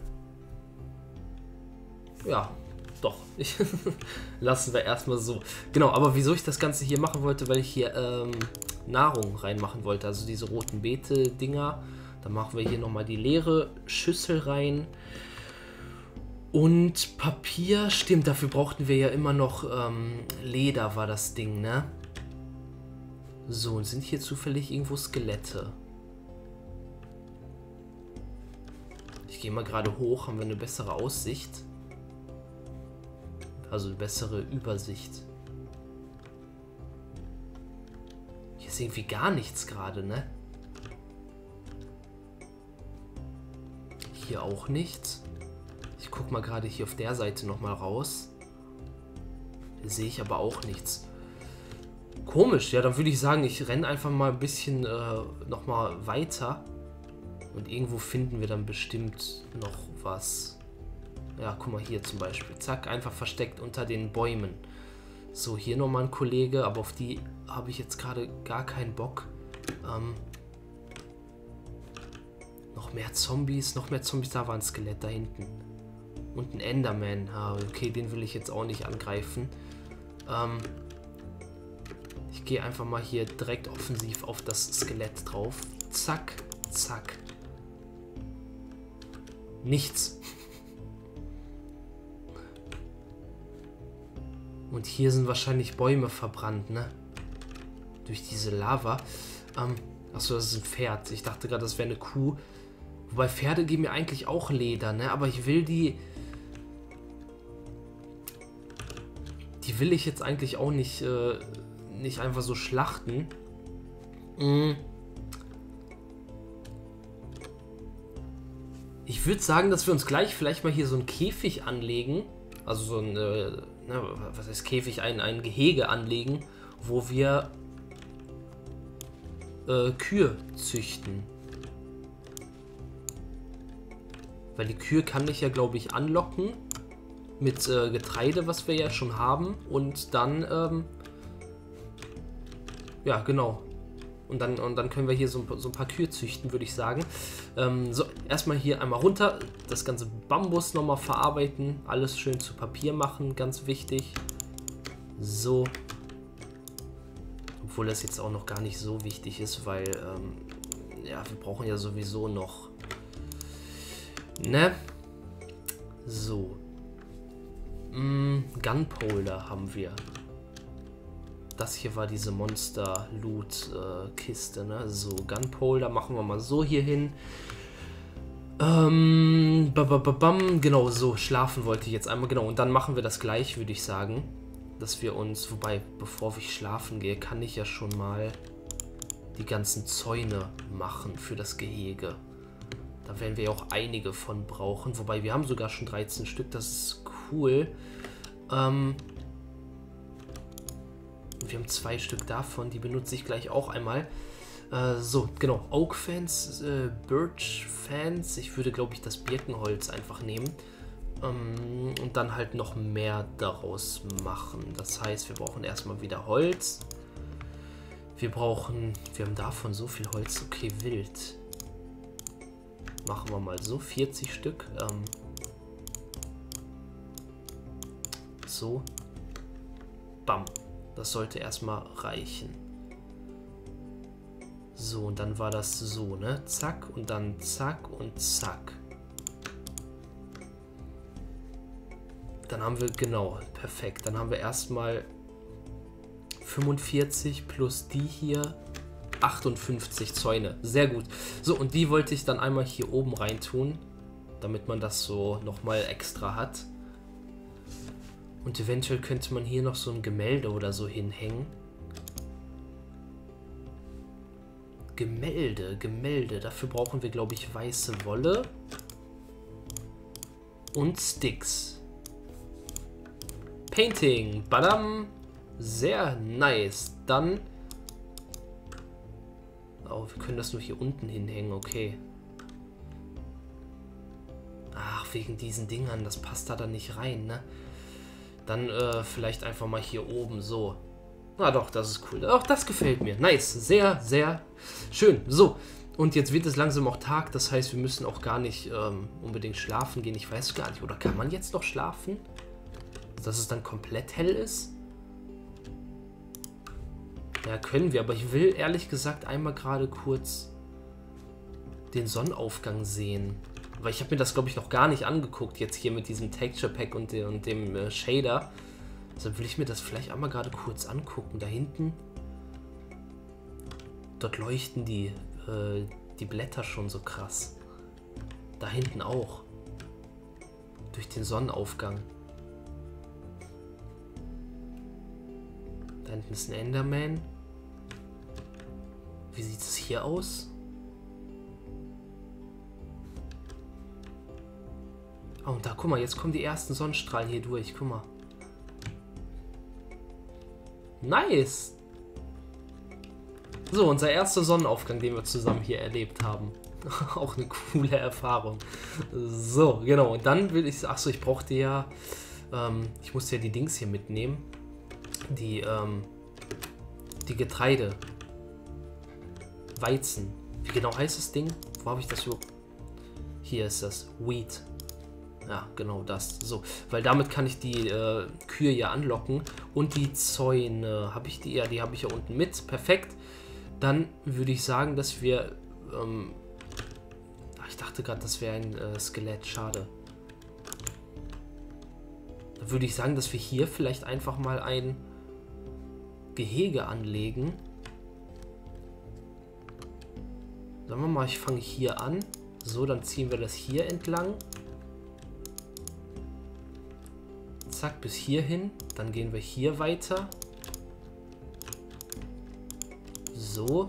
Ja, doch. Lassen wir erstmal so. Genau, aber wieso ich das Ganze hier machen wollte, weil ich hier Nahrung reinmachen wollte. Also diese roten Beete-Dinger. Dann machen wir hier nochmal die leere Schüssel rein. Und Papier, stimmt, dafür brauchten wir ja immer noch Leder war das Ding, ne? So, und sind hier zufällig irgendwo Skelette? Ich gehe mal gerade hoch, haben wir eine bessere Aussicht. Also eine bessere Übersicht. Hier ist irgendwie gar nichts gerade, ne? Hier auch nichts. Ich guck mal gerade hier auf der Seite nochmal raus. Hier sehe ich aber auch nichts. Komisch, ja, dann würde ich sagen, ich renne einfach mal ein bisschen nochmal weiter. Und irgendwo finden wir dann bestimmt noch was. Ja, guck mal hier zum Beispiel. Zack, einfach versteckt unter den Bäumen. So, hier nochmal ein Kollege, aber auf die habe ich jetzt gerade gar keinen Bock. Noch mehr Zombies, da war ein Skelett da hinten. Und ein Enderman. Ah, okay, den will ich jetzt auch nicht angreifen. Ich gehe einfach mal hier direkt offensiv auf das Skelett drauf. Zack, zack. Nichts. Und hier sind wahrscheinlich Bäume verbrannt, ne? Durch diese Lava. Achso, das ist ein Pferd. Ich dachte gerade, das wäre eine Kuh. Wobei Pferde geben mir eigentlich auch Leder, ne? Aber ich will die will ich jetzt eigentlich auch nicht, nicht einfach so schlachten. Ich würde sagen, dass wir uns gleich vielleicht mal hier so einen Käfig anlegen. Also so ein, was heißt Käfig? Ein Gehege anlegen, wo wir Kühe züchten. Weil die Kühe kann ich ja, glaube ich, anlocken mit Getreide, was wir ja schon haben. Und dann, ja, genau. Und dann können wir hier so ein paar Kühe züchten, würde ich sagen. So, erstmal hier einmal runter, das ganze Bambus nochmal verarbeiten, alles schön zu Papier machen, ganz wichtig. So. Obwohl das jetzt auch noch gar nicht so wichtig ist, weil, ja, wir brauchen ja sowieso noch, ne? So. Gunpowder haben wir. Das hier war diese Monster-Loot-Kiste, ne? So, Gunpowder machen wir mal so hier hin. Genau, so, schlafen wollte ich jetzt einmal. Genau, und dann machen wir das gleich, würde ich sagen. Dass wir uns, wobei, bevor ich schlafen gehe, kann ich ja schon mal die ganzen Zäune machen für das Gehege. Da werden wir ja auch einige von brauchen. Wobei, wir haben sogar schon 13 Stück, das ist cool. Wir haben 2 Stück davon, die benutze ich gleich auch einmal. So, genau, Oak Fans, Birch Fans. Ich würde, glaube ich, das Birkenholz einfach nehmen. Und dann halt noch mehr daraus machen. Das heißt, wir brauchen erstmal wieder Holz. Wir haben davon so viel Holz. Okay, wild. Machen wir mal so 40 Stück. So. Bam. Das sollte erstmal reichen. So, und dann war das so, ne? Zack und dann zack und zack. Dann haben wir, genau, perfekt. Dann haben wir erstmal 45 plus die hier 58 Zäune. Sehr gut. So, und die wollte ich dann einmal hier oben rein tun, damit man das so nochmal extra hat. Und eventuell könnte man hier noch so ein Gemälde oder so hinhängen. Gemälde. Dafür brauchen wir, glaube ich, weiße Wolle. Und Sticks. Painting. Badam. Sehr nice. Dann... Oh, wir können das nur hier unten hinhängen. Okay. Ach, wegen diesen Dingern. Das passt da dann nicht rein, ne? Dann vielleicht einfach mal hier oben so. Na doch, das ist cool. Auch das gefällt mir. Nice. Sehr, sehr schön. So. Und jetzt wird es langsam auch Tag. Das heißt, wir müssen auch gar nicht unbedingt schlafen gehen. Ich weiß gar nicht. Oder kann man jetzt noch schlafen? Dass es dann komplett hell ist? Ja, können wir. Aber ich will ehrlich gesagt einmal gerade kurz den Sonnenaufgang sehen. Weil ich habe mir das, glaube ich, noch gar nicht angeguckt. Jetzt hier mit diesem Texture Pack und dem Shader. Deshalb will ich mir das vielleicht einmal gerade kurz angucken. Da hinten. Dort leuchten die Blätter schon so krass. Da hinten auch. Durch den Sonnenaufgang. Da hinten ist ein Enderman. Wie sieht es hier aus? Oh, und da, guck mal, jetzt kommen die ersten Sonnenstrahlen hier durch. Guck mal. Nice! So, unser erster Sonnenaufgang, den wir zusammen hier erlebt haben. Auch eine coole Erfahrung. So, genau. Und dann will ich... Achso, ich brauchte ja... ich musste ja die Dings hier mitnehmen. Die Getreide. Weizen. Wie genau heißt das Ding? Wo habe ich das überhaupt? Hier ist das. Wheat. Ja, genau das. So, weil damit kann ich die Kühe ja anlocken. Und die Zäune, habe ich die? Ja, die habe ich ja unten mit. Perfekt. Dann würde ich sagen, dass wir... ich dachte gerade, das wäre ein Skelett. Schade. Da würde ich sagen, dass wir hier vielleicht einfach mal ein Gehege anlegen. Sagen wir mal, ich fange hier an. So, dann ziehen wir das hier entlang. Zack, bis hierhin. Dann gehen wir hier weiter. So.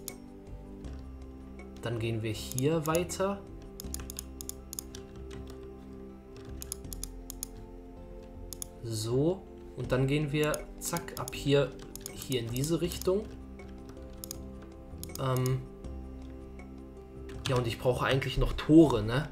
Dann gehen wir hier weiter. So. Und dann gehen wir, zack, ab hier in diese Richtung. Ja, und ich brauche eigentlich noch Tore, ne?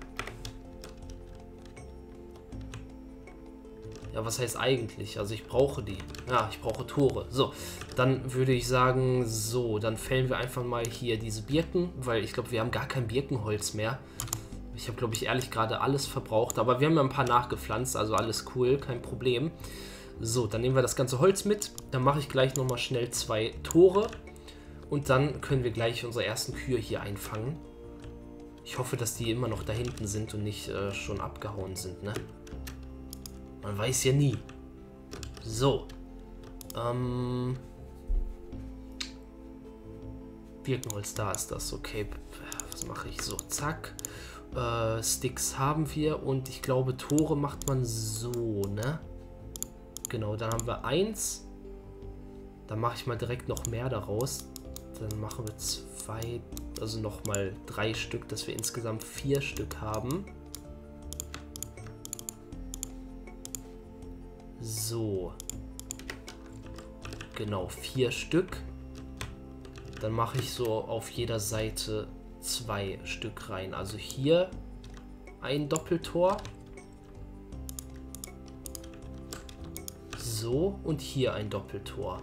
Ja, was heißt eigentlich? Also ich brauche die. Ja, ich brauche Tore. So, dann würde ich sagen, so, dann fällen wir einfach mal hier diese Birken, weil ich glaube, wir haben gar kein Birkenholz mehr. Ich habe, glaube ich, ehrlich gerade alles verbraucht, aber wir haben ja ein paar nachgepflanzt, also alles cool, kein Problem. So, dann nehmen wir das ganze Holz mit, dann mache ich gleich nochmal schnell 2 Tore und dann können wir gleich unsere ersten Kühe hier einfangen. Ich hoffe, dass die immer noch da hinten sind und nicht schon abgehauen sind, ne? Man weiß ja nie. So. Birkenholz, da ist das. Okay, was mache ich? So, zack. Sticks haben wir und ich glaube, Tore macht man so, ne? Genau, dann haben wir 1. Dann mache ich mal direkt noch mehr daraus. Dann machen wir 2, also nochmal 3 Stück, dass wir insgesamt 4 Stück haben. So. Genau, 4 Stück. Dann mache ich so auf jeder Seite 2 Stück rein. Also hier ein Doppeltor. So, und hier ein Doppeltor.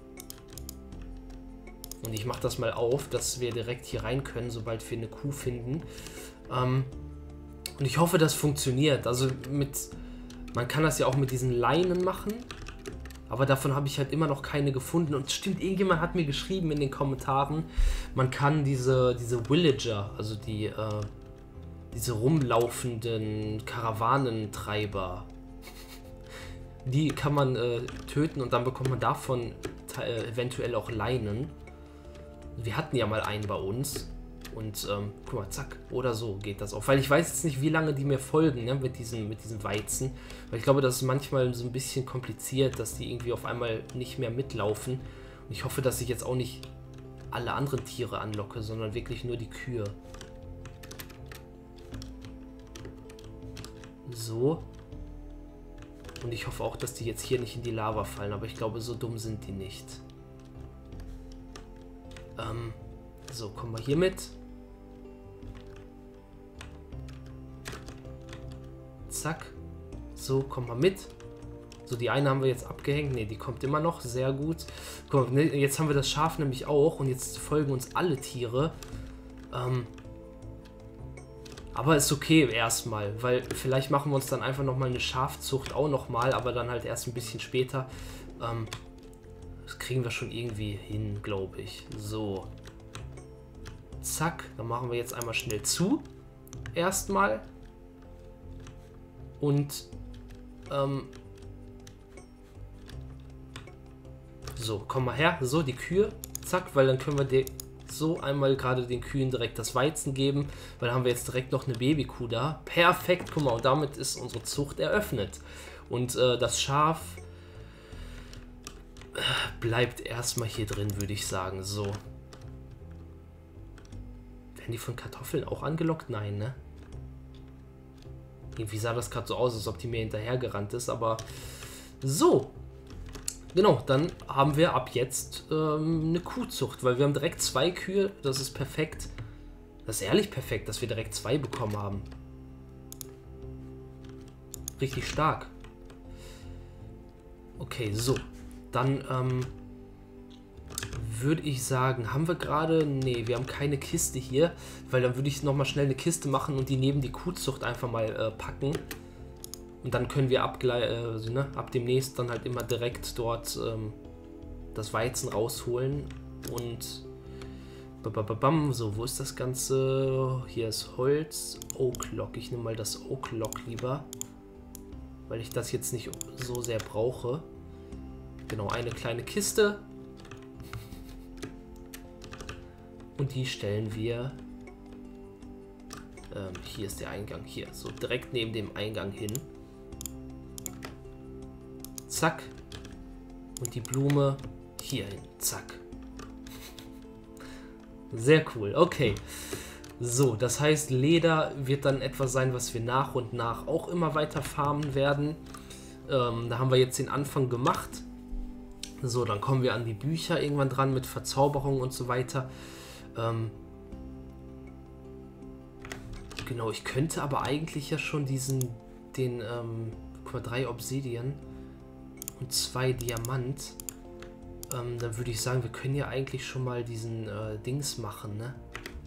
Und ich mache das mal auf, dass wir direkt hier rein können, sobald wir eine Kuh finden. Und ich hoffe, das funktioniert. Also man kann das ja auch mit diesen Leinen machen. Aber davon habe ich halt immer noch keine gefunden. Und stimmt, irgendjemand hat mir geschrieben in den Kommentaren, man kann diese Villager, also diese rumlaufenden Karawanentreiber, die kann man töten und dann bekommt man davon eventuell auch Leinen. Wir hatten ja mal einen bei uns und guck mal, zack, oder so geht das auch. Weil ich weiß jetzt nicht, wie lange die mir folgen, ne, mit diesem Weizen. Weil ich glaube, das ist manchmal so ein bisschen kompliziert, dass die irgendwie auf einmal nicht mehr mitlaufen. Und ich hoffe, dass ich jetzt auch nicht alle anderen Tiere anlocke, sondern wirklich nur die Kühe. So. Und ich hoffe auch, dass die jetzt hier nicht in die Lava fallen, aber ich glaube, so dumm sind die nicht. So, kommen wir hier mit. Zack. So, kommen wir mit. So, die eine haben wir jetzt abgehängt. Ne, die kommt immer noch. Sehr gut. Guck mal, jetzt haben wir das Schaf nämlich auch und jetzt folgen uns alle Tiere. Aber ist okay erstmal, weil vielleicht machen wir uns dann einfach nochmal eine Schafzucht auch nochmal, aber dann halt erst ein bisschen später. Das kriegen wir schon irgendwie hin, glaube ich. So. Zack, dann machen wir jetzt einmal schnell zu. Erstmal. Und so, komm mal her. So, die Kühe. Zack, weil dann können wir so einmal gerade den Kühen direkt das Weizen geben, weil dann haben wir jetzt direkt noch eine Babykuh da. Perfekt, guck mal, und damit ist unsere Zucht eröffnet. Und das Schaf bleibt erstmal hier drin, würde ich sagen. So. Werden die von Kartoffeln auch angelockt? Nein, ne? Irgendwie sah das gerade so aus, als ob die mir hinterhergerannt ist, aber so. Genau, dann haben wir ab jetzt eine Kuhzucht, weil wir haben direkt 2 Kühe, das ist perfekt. Das ist ehrlich perfekt, dass wir direkt 2 bekommen haben. Richtig stark. Okay, so. Dann würde ich sagen, haben wir gerade... Nee, wir haben keine Kiste hier, weil dann würde ich nochmal schnell eine Kiste machen und die neben die Kuhzucht einfach mal packen. Und dann können wir ab demnächst dann halt immer direkt dort das Weizen rausholen. Und so, wo ist das Ganze? Hier ist Holz, Oak Log. Ich nehme mal das Oak Log lieber, weil ich das jetzt nicht so sehr brauche. Genau, eine kleine Kiste. Und die stellen wir... hier ist der Eingang, hier, so direkt neben dem Eingang hin. Zack. Und die Blume hier hin. Zack. Sehr cool. Okay. So, das heißt, Leder wird dann etwas sein, was wir nach und nach auch immer weiter farmen werden. Da haben wir jetzt den Anfang gemacht. So, dann kommen wir an die Bücher irgendwann dran mit Verzauberung und so weiter. Genau, ich könnte aber eigentlich ja schon guck mal, 3 Obsidian und 2 Diamant. Dann würde ich sagen, wir können ja eigentlich schon mal diesen Dings machen, ne?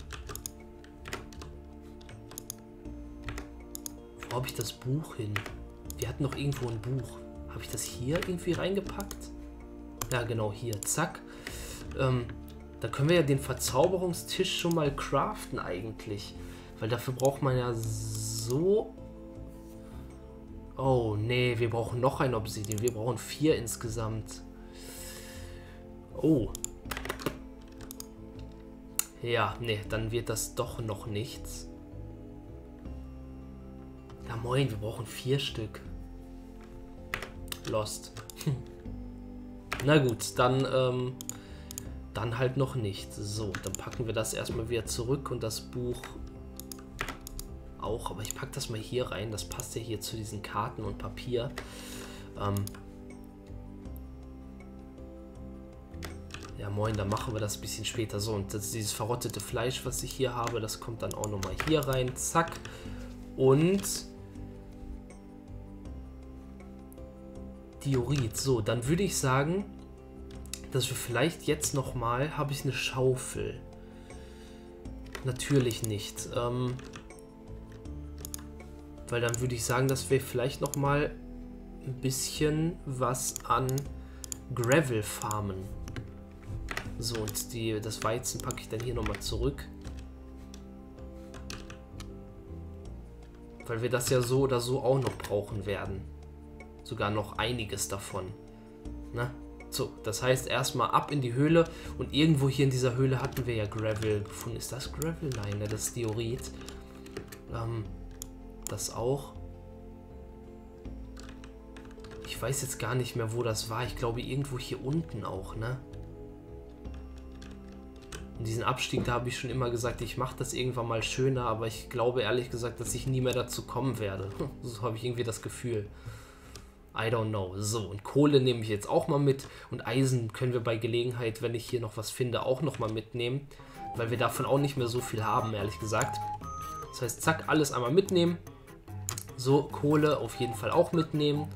Wo habe ich das Buch hin? Wir hatten noch irgendwo ein Buch. Habe ich das hier irgendwie reingepackt? Ja, genau, hier. Zack. Da können wir ja den Verzauberungstisch schon mal craften eigentlich. Weil dafür braucht man ja so... Oh, nee, wir brauchen noch ein Obsidian. Wir brauchen 4 insgesamt. Oh. Ja, nee, dann wird das doch noch nichts. Ja, moin, wir brauchen 4 Stück. Lost. Na gut, dann halt noch nicht. So, dann packen wir das erstmal wieder zurück und das Buch auch. Aber ich packe das mal hier rein. Das passt ja hier zu diesen Karten und Papier. Ja, moin, dann machen wir das ein bisschen später. So, und dieses verrottete Fleisch, was ich hier habe, das kommt dann auch nochmal hier rein. Zack. Und Diorit. So, dann würde ich sagen, dass wir vielleicht jetzt nochmal... Habe ich eine Schaufel? Natürlich nicht. Weil dann würde ich sagen, dass wir vielleicht nochmal ein bisschen was an Gravel farmen. So, und das Weizen packe ich dann hier nochmal zurück. Weil wir das ja so oder so auch noch brauchen werden. Sogar noch einiges davon. Na? So, das heißt erstmal ab in die Höhle. Und irgendwo hier in dieser Höhle hatten wir ja Gravel gefunden. Ist das Gravel? Nein, ne, das ist Diorit. Das auch. Ich weiß jetzt gar nicht mehr, wo das war. Ich glaube, irgendwo hier unten auch, ne? Und diesen Abstieg, da habe ich schon immer gesagt, ich mache das irgendwann mal schöner, aber ich glaube ehrlich gesagt, dass ich nie mehr dazu kommen werde. So habe ich irgendwie das Gefühl. I don't know. So, und Kohle nehme ich jetzt auch mal mit. Und Eisen können wir bei Gelegenheit, wenn ich hier noch was finde, auch noch mal mitnehmen. Weil wir davon auch nicht mehr so viel haben, ehrlich gesagt. Das heißt, zack, alles einmal mitnehmen. So, Kohle auf jeden Fall auch mitnehmen.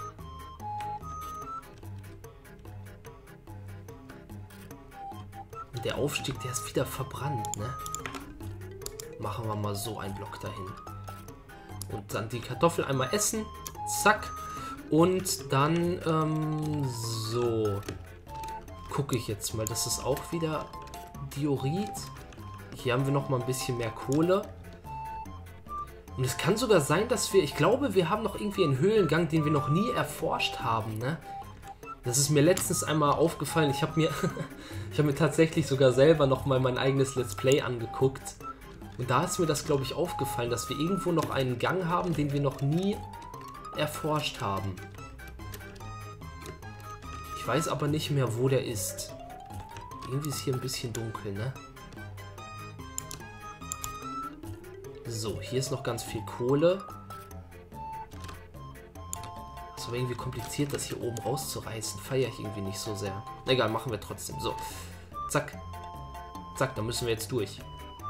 Und der Aufstieg, der ist wieder verbrannt, ne? Machen wir mal so einen Block dahin. Und dann die Kartoffel einmal essen. Zack. Und dann, so. Gucke ich jetzt mal. Das ist auch wieder Diorit. Hier haben wir noch mal ein bisschen mehr Kohle. Und es kann sogar sein, dass wir... Ich glaube, wir haben noch irgendwie einen Höhlengang, den wir noch nie erforscht haben, ne? Das ist mir letztens einmal aufgefallen. Ich habe mir tatsächlich sogar selber noch mal mein eigenes Let's Play angeguckt. Und da ist mir das, glaube ich, aufgefallen, dass wir irgendwo noch einen Gang haben, den wir noch nie erforscht haben. Ich weiß aber nicht mehr, wo der ist. Irgendwie ist hier ein bisschen dunkel, ne? So, hier ist noch ganz viel Kohle. Ist aber irgendwie kompliziert, das hier oben rauszureißen. Feiere ich irgendwie nicht so sehr. Egal, machen wir trotzdem. So, zack. Zack, da müssen wir jetzt durch.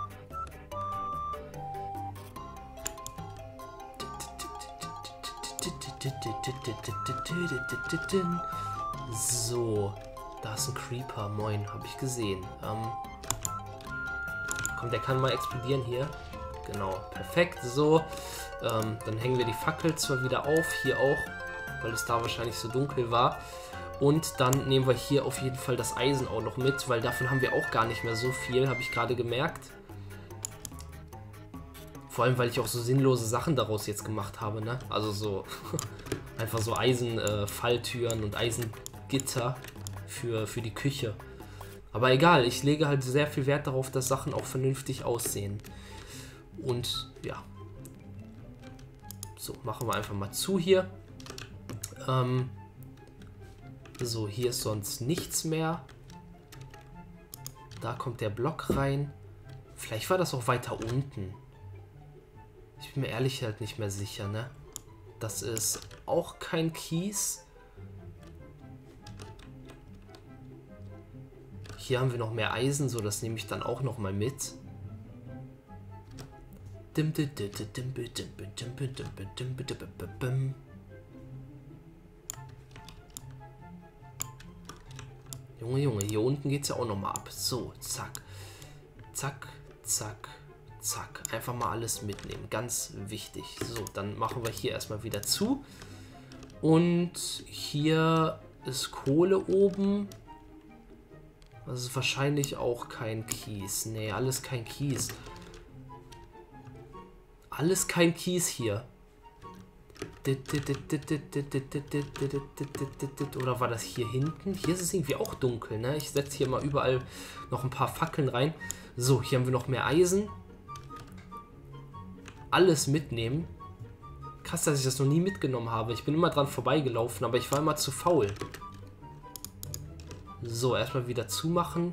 So, da ist ein Creeper. Moin, habe ich gesehen. Komm, der kann mal explodieren hier. Genau, perfekt. So, dann hängen wir die Fackel zwar wieder auf, hier auch, weil es da wahrscheinlich so dunkel war. Und dann nehmen wir hier auf jeden Fall das Eisen auch noch mit, weil davon haben wir auch gar nicht mehr so viel, habe ich gerade gemerkt. Vor allem, weil ich auch so sinnlose Sachen daraus jetzt gemacht habe, ne? Also so einfach so Eisenfalltüren und Eisengitter für die Küche. Aber egal, ich lege halt sehr viel Wert darauf, dass Sachen auch vernünftig aussehen. Und ja. So, machen wir einfach mal zu hier. So, hier ist sonst nichts mehr. Da kommt der Block rein. Vielleicht war das auch weiter unten. Ich bin mir ehrlich halt nicht mehr sicher, ne? Das ist auch kein Kies. Hier haben wir noch mehr Eisen, so das nehme ich dann auch noch mal mit. Junge, Junge, hier unten geht es ja auch noch mal ab. So, zack. Zack, zack, zack. Einfach mal alles mitnehmen. Ganz wichtig. So, dann machen wir hier erstmal wieder zu. Und hier ist Kohle oben. Das ist wahrscheinlich auch kein Kies. Nee, alles kein Kies. Alles kein Kies hier. Oder war das hier hinten? Hier ist es irgendwie auch dunkel, ne? Ich setze hier mal überall noch ein paar Fackeln rein. So, hier haben wir noch mehr Eisen. Alles mitnehmen. Krass, dass ich das noch nie mitgenommen habe. Ich bin immer dran vorbeigelaufen, aber ich war immer zu faul. So, erstmal wieder zumachen.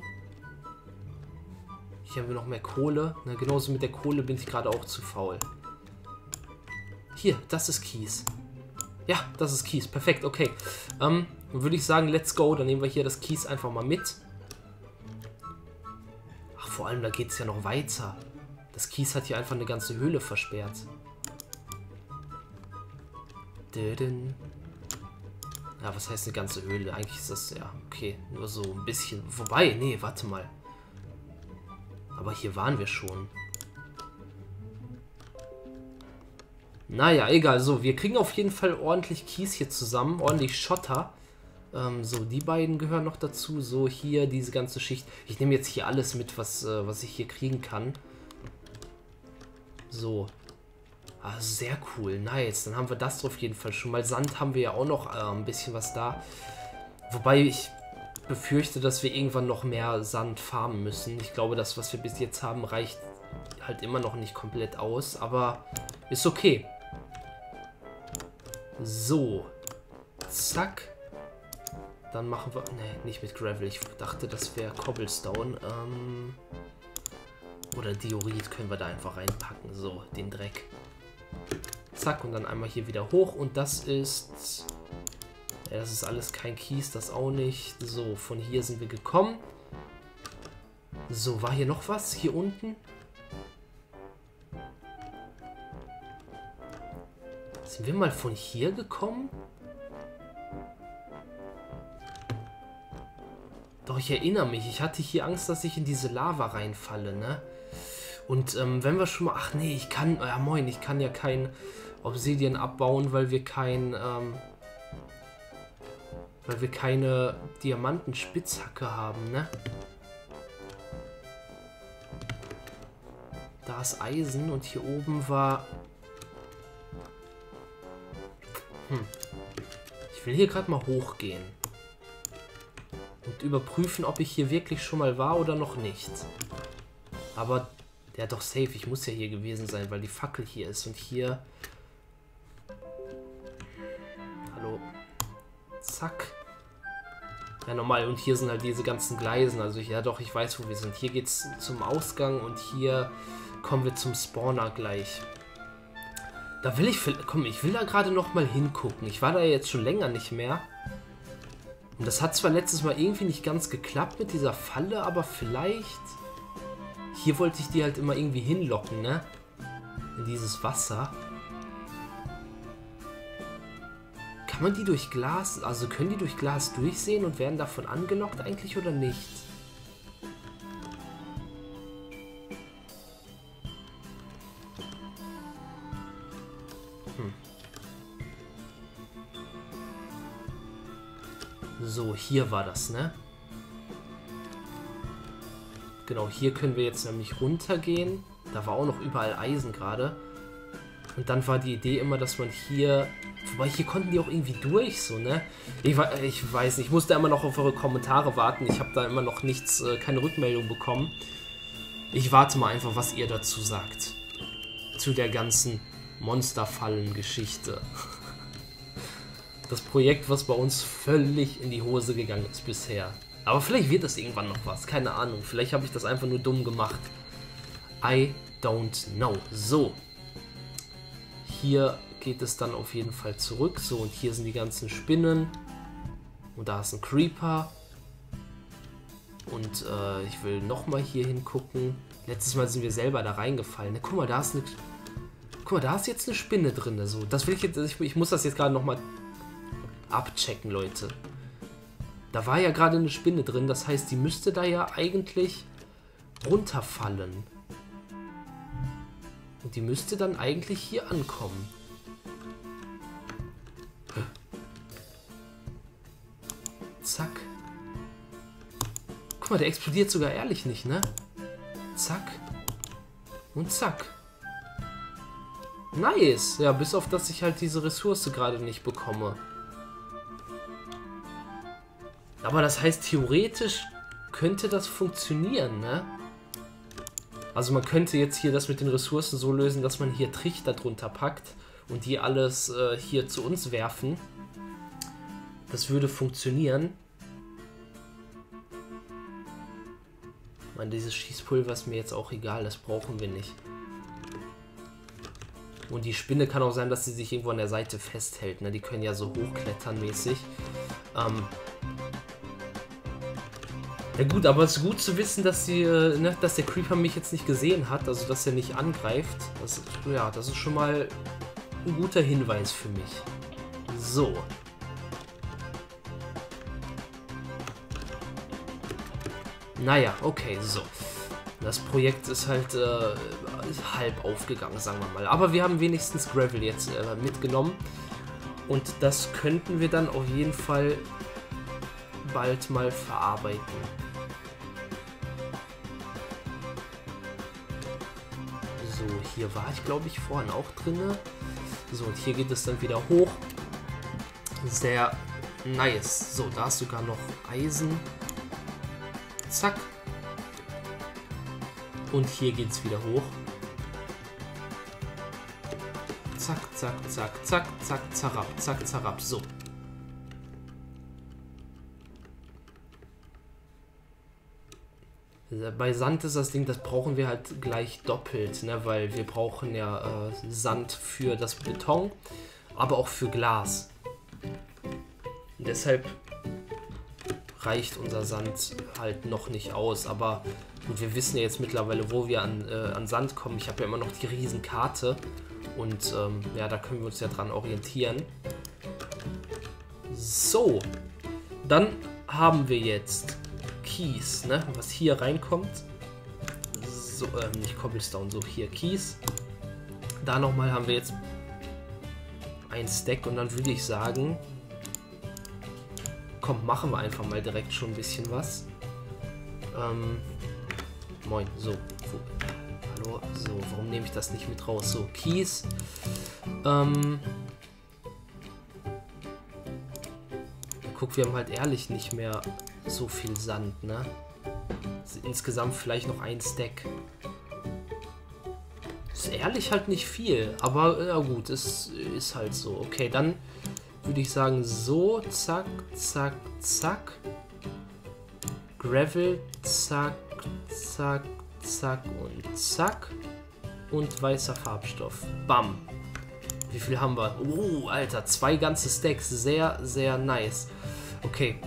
Hier haben wir noch mehr Kohle. Na, genauso mit der Kohle bin ich gerade auch zu faul. Hier, das ist Kies. Ja, das ist Kies. Perfekt, okay. Dann würde ich sagen, let's go. Dann nehmen wir hier das Kies einfach mal mit. Ach, vor allem, da geht es ja noch weiter. Das Kies hat hier einfach eine ganze Höhle versperrt. Ja, was heißt eine ganze Höhle? Eigentlich ist das, ja, okay, nur so ein bisschen. Wobei, nee, warte mal. Aber hier waren wir schon. Naja, egal. So, wir kriegen auf jeden Fall ordentlich Kies hier zusammen. Ordentlich Schotter. So, die beiden gehören noch dazu. So, hier diese ganze Schicht. Ich nehme jetzt hier alles mit, was ich hier kriegen kann. So. Ah, sehr cool. Nice. Dann haben wir das auf jeden Fall schon mal. Sand haben wir ja auch noch ein bisschen was da. Wobei ich befürchte, dass wir irgendwann noch mehr Sand farmen müssen. Ich glaube, das, was wir bis jetzt haben, reicht halt immer noch nicht komplett aus. Aber ist okay. So. Zack. Dann machen wir... Ne, nicht mit Gravel. Ich dachte, das wäre Cobblestone. Oder Diorit können wir da einfach reinpacken. So, den Dreck. Zack, und dann einmal hier wieder hoch. Und das ist... Ja, das ist alles kein Kies, das auch nicht. So, von hier sind wir gekommen. So, war hier noch was? Hier unten? Sind wir mal von hier gekommen? Doch, ich erinnere mich. Ich hatte hier Angst, dass ich in diese Lava reinfalle, ne? Und wenn wir schon mal... Ach nee, ich kann... Ja, moin, ich kann ja kein Obsidian abbauen, weil wir kein... weil wir keine Diamantenspitzhacke haben, ne? Da ist Eisen und hier oben war... Ich will hier gerade mal hochgehen. Und überprüfen, ob ich hier wirklich schon mal war oder noch nicht. Aber, ja doch safe, ich muss ja hier gewesen sein, weil die Fackel hier ist. Und hier... Hallo. Zack. Ja, normal. Und hier sind halt diese ganzen Gleisen. Also, ja doch, ich weiß, wo wir sind. Hier geht's zum Ausgang und hier kommen wir zum Spawner gleich. Da will ich... Komm, ich will da gerade noch mal hingucken. Ich war da jetzt schon länger nicht mehr. Und das hat zwar letztes Mal irgendwie nicht ganz geklappt mit dieser Falle, aber vielleicht... Hier wollte ich die halt immer irgendwie hinlocken, ne? In dieses Wasser. Kann man die durch Glas... Also können die durch Glas durchsehen und werden davon angelockt eigentlich oder nicht? So, hier war das, ne? Genau, hier können wir jetzt nämlich runtergehen. Da war auch noch überall Eisen gerade. Und dann war die Idee immer, dass man hier... Wobei, hier konnten die auch irgendwie durch, so, ne? Ich weiß nicht, ich musste immer noch auf eure Kommentare warten. Ich habe da immer noch nichts, keine Rückmeldung bekommen. Ich warte mal einfach, was ihr dazu sagt. Zu der ganzen Monsterfallen-Geschichte. Das Projekt, was bei uns völlig in die Hose gegangen ist bisher. Aber vielleicht wird das irgendwann noch was. Keine Ahnung. Vielleicht habe ich das einfach nur dumm gemacht. I don't know. So. Hier geht es dann auf jeden Fall zurück. So, und hier sind die ganzen Spinnen. Und da ist ein Creeper. Und ich will nochmal hier hingucken. Letztes Mal sind wir selber da reingefallen. Ne? Guck mal, da ist eine... Guck mal, da ist jetzt eine Spinne drin. So. Das will ich jetzt... Ich muss das jetzt gerade nochmal abchecken, Leute. Da war ja gerade eine Spinne drin, das heißt, die müsste da ja eigentlich runterfallen. Und die müsste dann eigentlich hier ankommen. Zack. Guck mal, der explodiert sogar ehrlich nicht, ne? Zack. Und zack. Nice. Ja, bis auf, dass ich halt diese Ressource gerade nicht bekomme. Aber das heißt, theoretisch könnte das funktionieren, ne? Also man könnte jetzt hier das mit den Ressourcen so lösen, dass man hier Trichter drunter packt und die alles hier zu uns werfen. Das würde funktionieren. Ich meine, dieses Schießpulver ist mir jetzt auch egal, das brauchen wir nicht. Und die Spinne kann auch sein, dass sie sich irgendwo an der Seite festhält, ne? Die können ja so hochklettern mäßig. Ja gut, aber es ist gut zu wissen, dass dass der Creeper mich jetzt nicht gesehen hat, also dass er nicht angreift. Das ist schon mal ein guter Hinweis für mich. So. Naja, okay, so. Das Projekt ist halt halb aufgegangen, sagen wir mal. Aber wir haben wenigstens Gravel jetzt mitgenommen. Und das könnten wir dann auf jeden Fall bald mal verarbeiten. So, hier war ich, glaube ich, vorhin auch drin. So, und hier geht es dann wieder hoch. Sehr nice. So, da ist sogar noch Eisen. Zack. Und hier geht es wieder hoch. Zack, zack, zack, zack, zack, zarab, zack, zarab. So. Bei Sand ist das Ding, das brauchen wir halt gleich doppelt, ne? Weil wir brauchen ja Sand für das Beton, aber auch für Glas. Und deshalb reicht unser Sand halt noch nicht aus, aber gut, wir wissen ja jetzt mittlerweile, wo wir an Sand kommen. Ich habe ja immer noch die Riesenkarte und ja, da können wir uns ja dran orientieren. So, dann haben wir jetzt Kies, ne, was hier reinkommt. So, nicht Cobblestone, so hier Kies. Da nochmal haben wir jetzt ein Stack und dann würde ich sagen, komm, machen wir einfach mal direkt schon ein bisschen was. Moin, so. Hallo, so, warum nehme ich das nicht mit raus? So, Kies. Guck, wir haben halt ehrlich nicht mehr so viel Sand, ne? Insgesamt vielleicht noch ein Stack. Ist ehrlich halt nicht viel, aber ja gut, es ist halt so. Okay, dann würde ich sagen, so, zack, zack, zack. Gravel, zack, zack, zack und zack. Und weißer Farbstoff. Bam. Wie viel haben wir? Oh, Alter, 2 ganze Stacks. Sehr, sehr nice. Okay,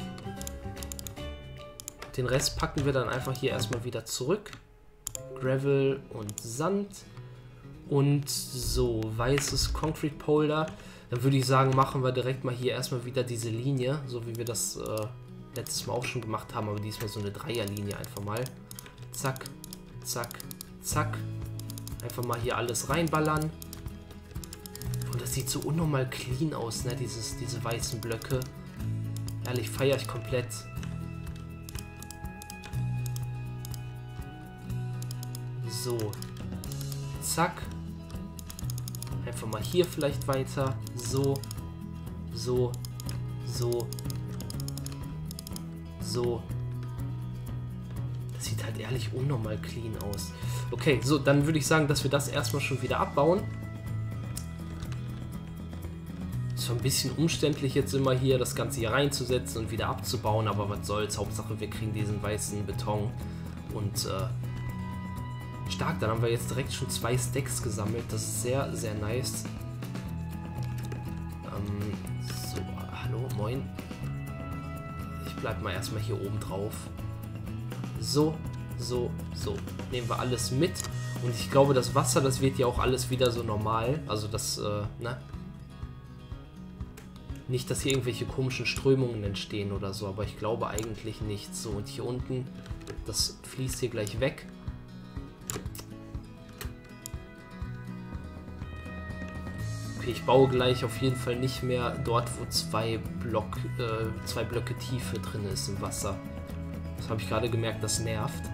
den Rest packen wir dann einfach hier erstmal wieder zurück. Gravel und Sand. Und so, weißes Concrete Polder. Dann würde ich sagen, machen wir direkt mal hier erstmal wieder diese Linie, so wie wir das letztes Mal auch schon gemacht haben, aber diesmal so eine Dreierlinie einfach mal. Zack, zack, zack. Einfach mal hier alles reinballern. Und das sieht so unnormal clean aus, ne? Diese weißen Blöcke. Ehrlich, feiere ich komplett. So. Zack. Einfach mal hier vielleicht weiter. So. So. So. So. Das sieht halt ehrlich unnormal clean aus. Okay, so, dann würde ich sagen, dass wir das erstmal schon wieder abbauen. Ist schon ein bisschen umständlich jetzt immer hier, das Ganze hier reinzusetzen und wieder abzubauen, aber was soll's. Hauptsache, wir kriegen diesen weißen Beton und stark, dann haben wir jetzt direkt schon 2 Stacks gesammelt. Das ist sehr, sehr nice. So, hallo, moin. Ich bleib mal erstmal hier oben drauf. So, so, so. Nehmen wir alles mit. Und ich glaube, das Wasser, das wird ja auch alles wieder so normal. Also das, ne? Nicht, dass hier irgendwelche komischen Strömungen entstehen oder so, aber ich glaube eigentlich nicht. So, und hier unten, das fließt hier gleich weg. Okay, ich baue gleich auf jeden Fall nicht mehr dort, wo 2 Blöcke Tiefe drin ist im Wasser. Das habe ich gerade gemerkt, das nervt.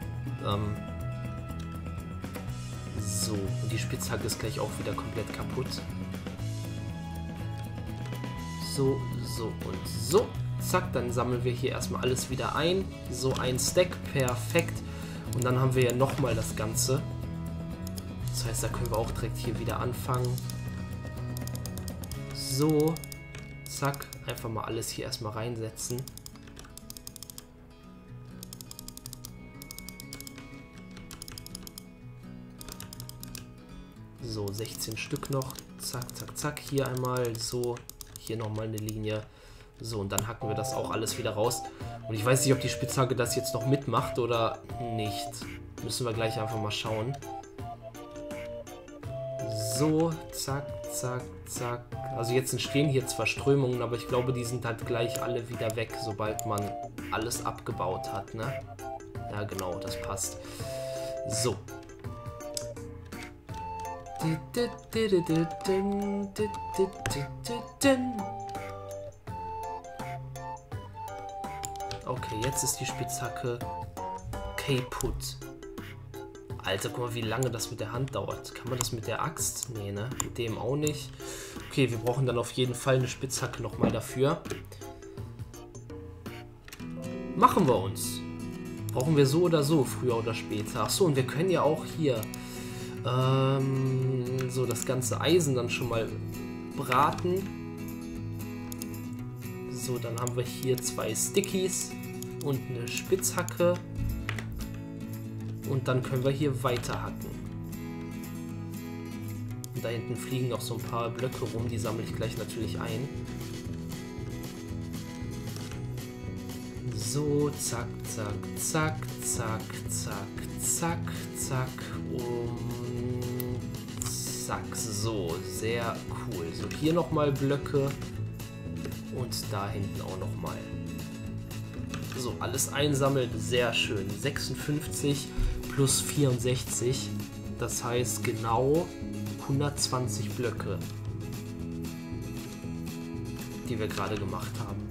So, und die Spitzhacke ist gleich auch wieder komplett kaputt. So, so und so. Zack, dann sammeln wir hier erstmal alles wieder ein. So, ein Stack, perfekt. Und dann haben wir ja nochmal das Ganze. Das heißt, da können wir auch direkt hier wieder anfangen. So, zack, einfach mal alles hier erstmal reinsetzen. So, 16 Stück noch. Zack, zack, zack. Hier einmal so. Hier nochmal eine Linie. So, und dann hacken wir das auch alles wieder raus. Und ich weiß nicht, ob die Spitzhacke das jetzt noch mitmacht oder nicht. Müssen wir gleich einfach mal schauen. So, zack, zack, zack. Also jetzt entstehen hier zwar Strömungen, aber ich glaube, die sind halt gleich alle wieder weg, sobald man alles abgebaut hat, ne? Ja, genau, das passt. So. Okay, jetzt ist die Spitzhacke kaputt. Alter, guck mal, wie lange das mit der Hand dauert. Kann man das mit der Axt? Nee, ne? Mit dem auch nicht. Okay, wir brauchen dann auf jeden Fall eine Spitzhacke nochmal dafür. Machen wir uns. Brauchen wir so oder so, früher oder später. Achso, und wir können ja auch hier so das ganze Eisen dann schon mal braten. So, dann haben wir hier 2 Stickies und eine Spitzhacke. Und dann können wir hier weiter hacken. Und da hinten fliegen noch so ein paar Blöcke rum, die sammle ich gleich natürlich ein. So, zack, zack, zack, zack, zack, zack, zack, zack. So, sehr cool. So, hier nochmal Blöcke und da hinten auch nochmal. So, alles einsammeln, sehr schön. 56 plus 64, das heißt genau 120 Blöcke, die wir gerade gemacht haben.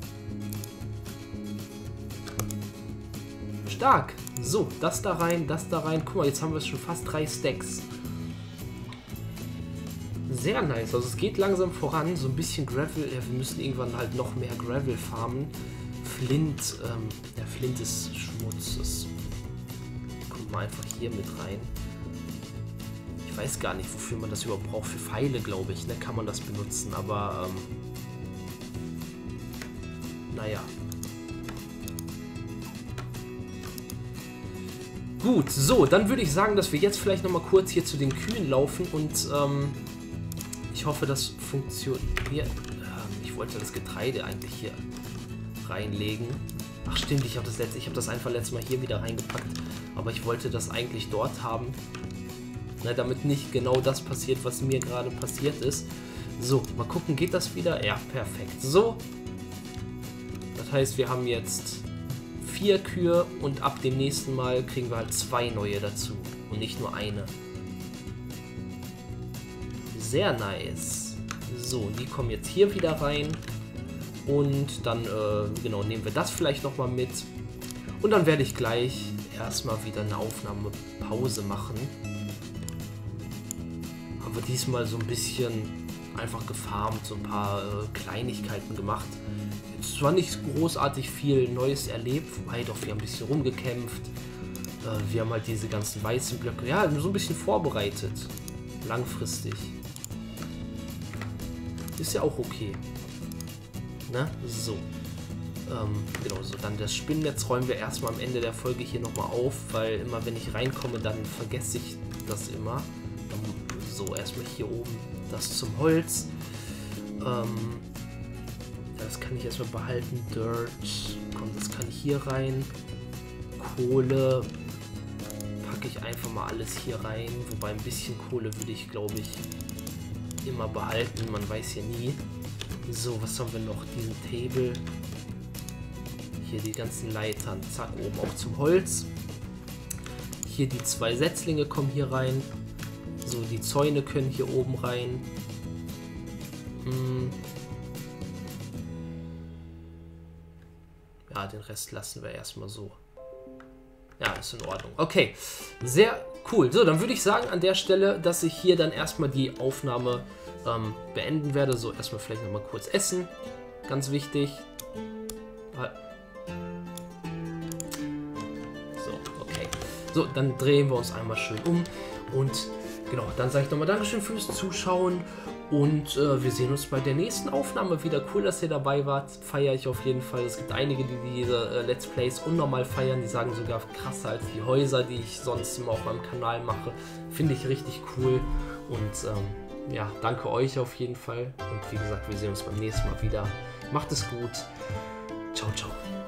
Stark! So, das da rein, das da rein. Guck mal, jetzt haben wir schon fast 3 Stacks. Sehr nice, also es geht langsam voran, so ein bisschen Gravel, ja, wir müssen irgendwann halt noch mehr Gravel farmen. Flint, ja, Flint ist Schmutz, das kommt mal einfach hier mit rein. Ich weiß gar nicht, wofür man das überhaupt braucht, für Pfeile, glaube ich, ne, kann man das benutzen, aber, naja. Gut, so, dann würde ich sagen, dass wir jetzt vielleicht noch mal kurz hier zu den Kühen laufen und, ich hoffe, das funktioniert. Ich wollte das Getreide eigentlich hier reinlegen. Ach stimmt, ich habe das einfach letztes Mal hier wieder reingepackt, aber ich wollte das eigentlich dort haben, na, damit nicht genau das passiert, was mir gerade passiert ist. So, mal gucken, geht das wieder? Ja, perfekt. So, das heißt, wir haben jetzt 4 Kühe und ab dem nächsten Mal kriegen wir halt 2 neue dazu und nicht nur eine. Sehr nice. So, die kommen jetzt hier wieder rein. Und dann, genau, nehmen wir das vielleicht nochmal mit. Und dann werde ich gleich erstmal wieder eine Aufnahmepause machen. Haben wir diesmal so ein bisschen einfach gefarmt, so ein paar Kleinigkeiten gemacht. Jetzt zwar nicht großartig viel Neues erlebt, wobei doch, wir haben ein bisschen rumgekämpft. Wir haben halt diese ganzen weißen Blöcke, ja, so ein bisschen vorbereitet. Langfristig. Ist ja auch okay. Ne? So. Genau, so. Dann das Spinnennetz räumen wir erstmal am Ende der Folge hier nochmal auf, weil immer wenn ich reinkomme, dann vergesse ich das immer. So, erstmal hier oben das zum Holz. Ja, das kann ich erstmal behalten. Dirt. Komm, das kann ich hier rein. Kohle. Packe ich einfach mal alles hier rein. Wobei ein bisschen Kohle würde ich, glaube ich, immer behalten, man weiß ja nie. So, was haben wir noch? Diesen Table. Hier die ganzen Leitern. Zack, oben auch zum Holz. Hier die 2 Setzlinge kommen hier rein. So, die Zäune können hier oben rein. Ja, den Rest lassen wir erstmal so. Ja, ist in Ordnung. Okay, sehr cool. So, dann würde ich sagen an der Stelle, dass ich hier dann erstmal die Aufnahme beenden werde. So, erstmal vielleicht nochmal kurz essen. Ganz wichtig. So, okay. So, dann drehen wir uns einmal schön um. Und genau, dann sage ich nochmal Dankeschön fürs Zuschauen. Und wir sehen uns bei der nächsten Aufnahme wieder. Cool, dass ihr dabei wart. Feiere ich auf jeden Fall. Es gibt einige, die diese Let's Plays unnormal feiern. Die sagen sogar krasser als die Häuser, die ich sonst immer auf meinem Kanal mache. Finde ich richtig cool. Und ja, danke euch auf jeden Fall. Und wie gesagt, wir sehen uns beim nächsten Mal wieder. Macht es gut. Ciao, ciao.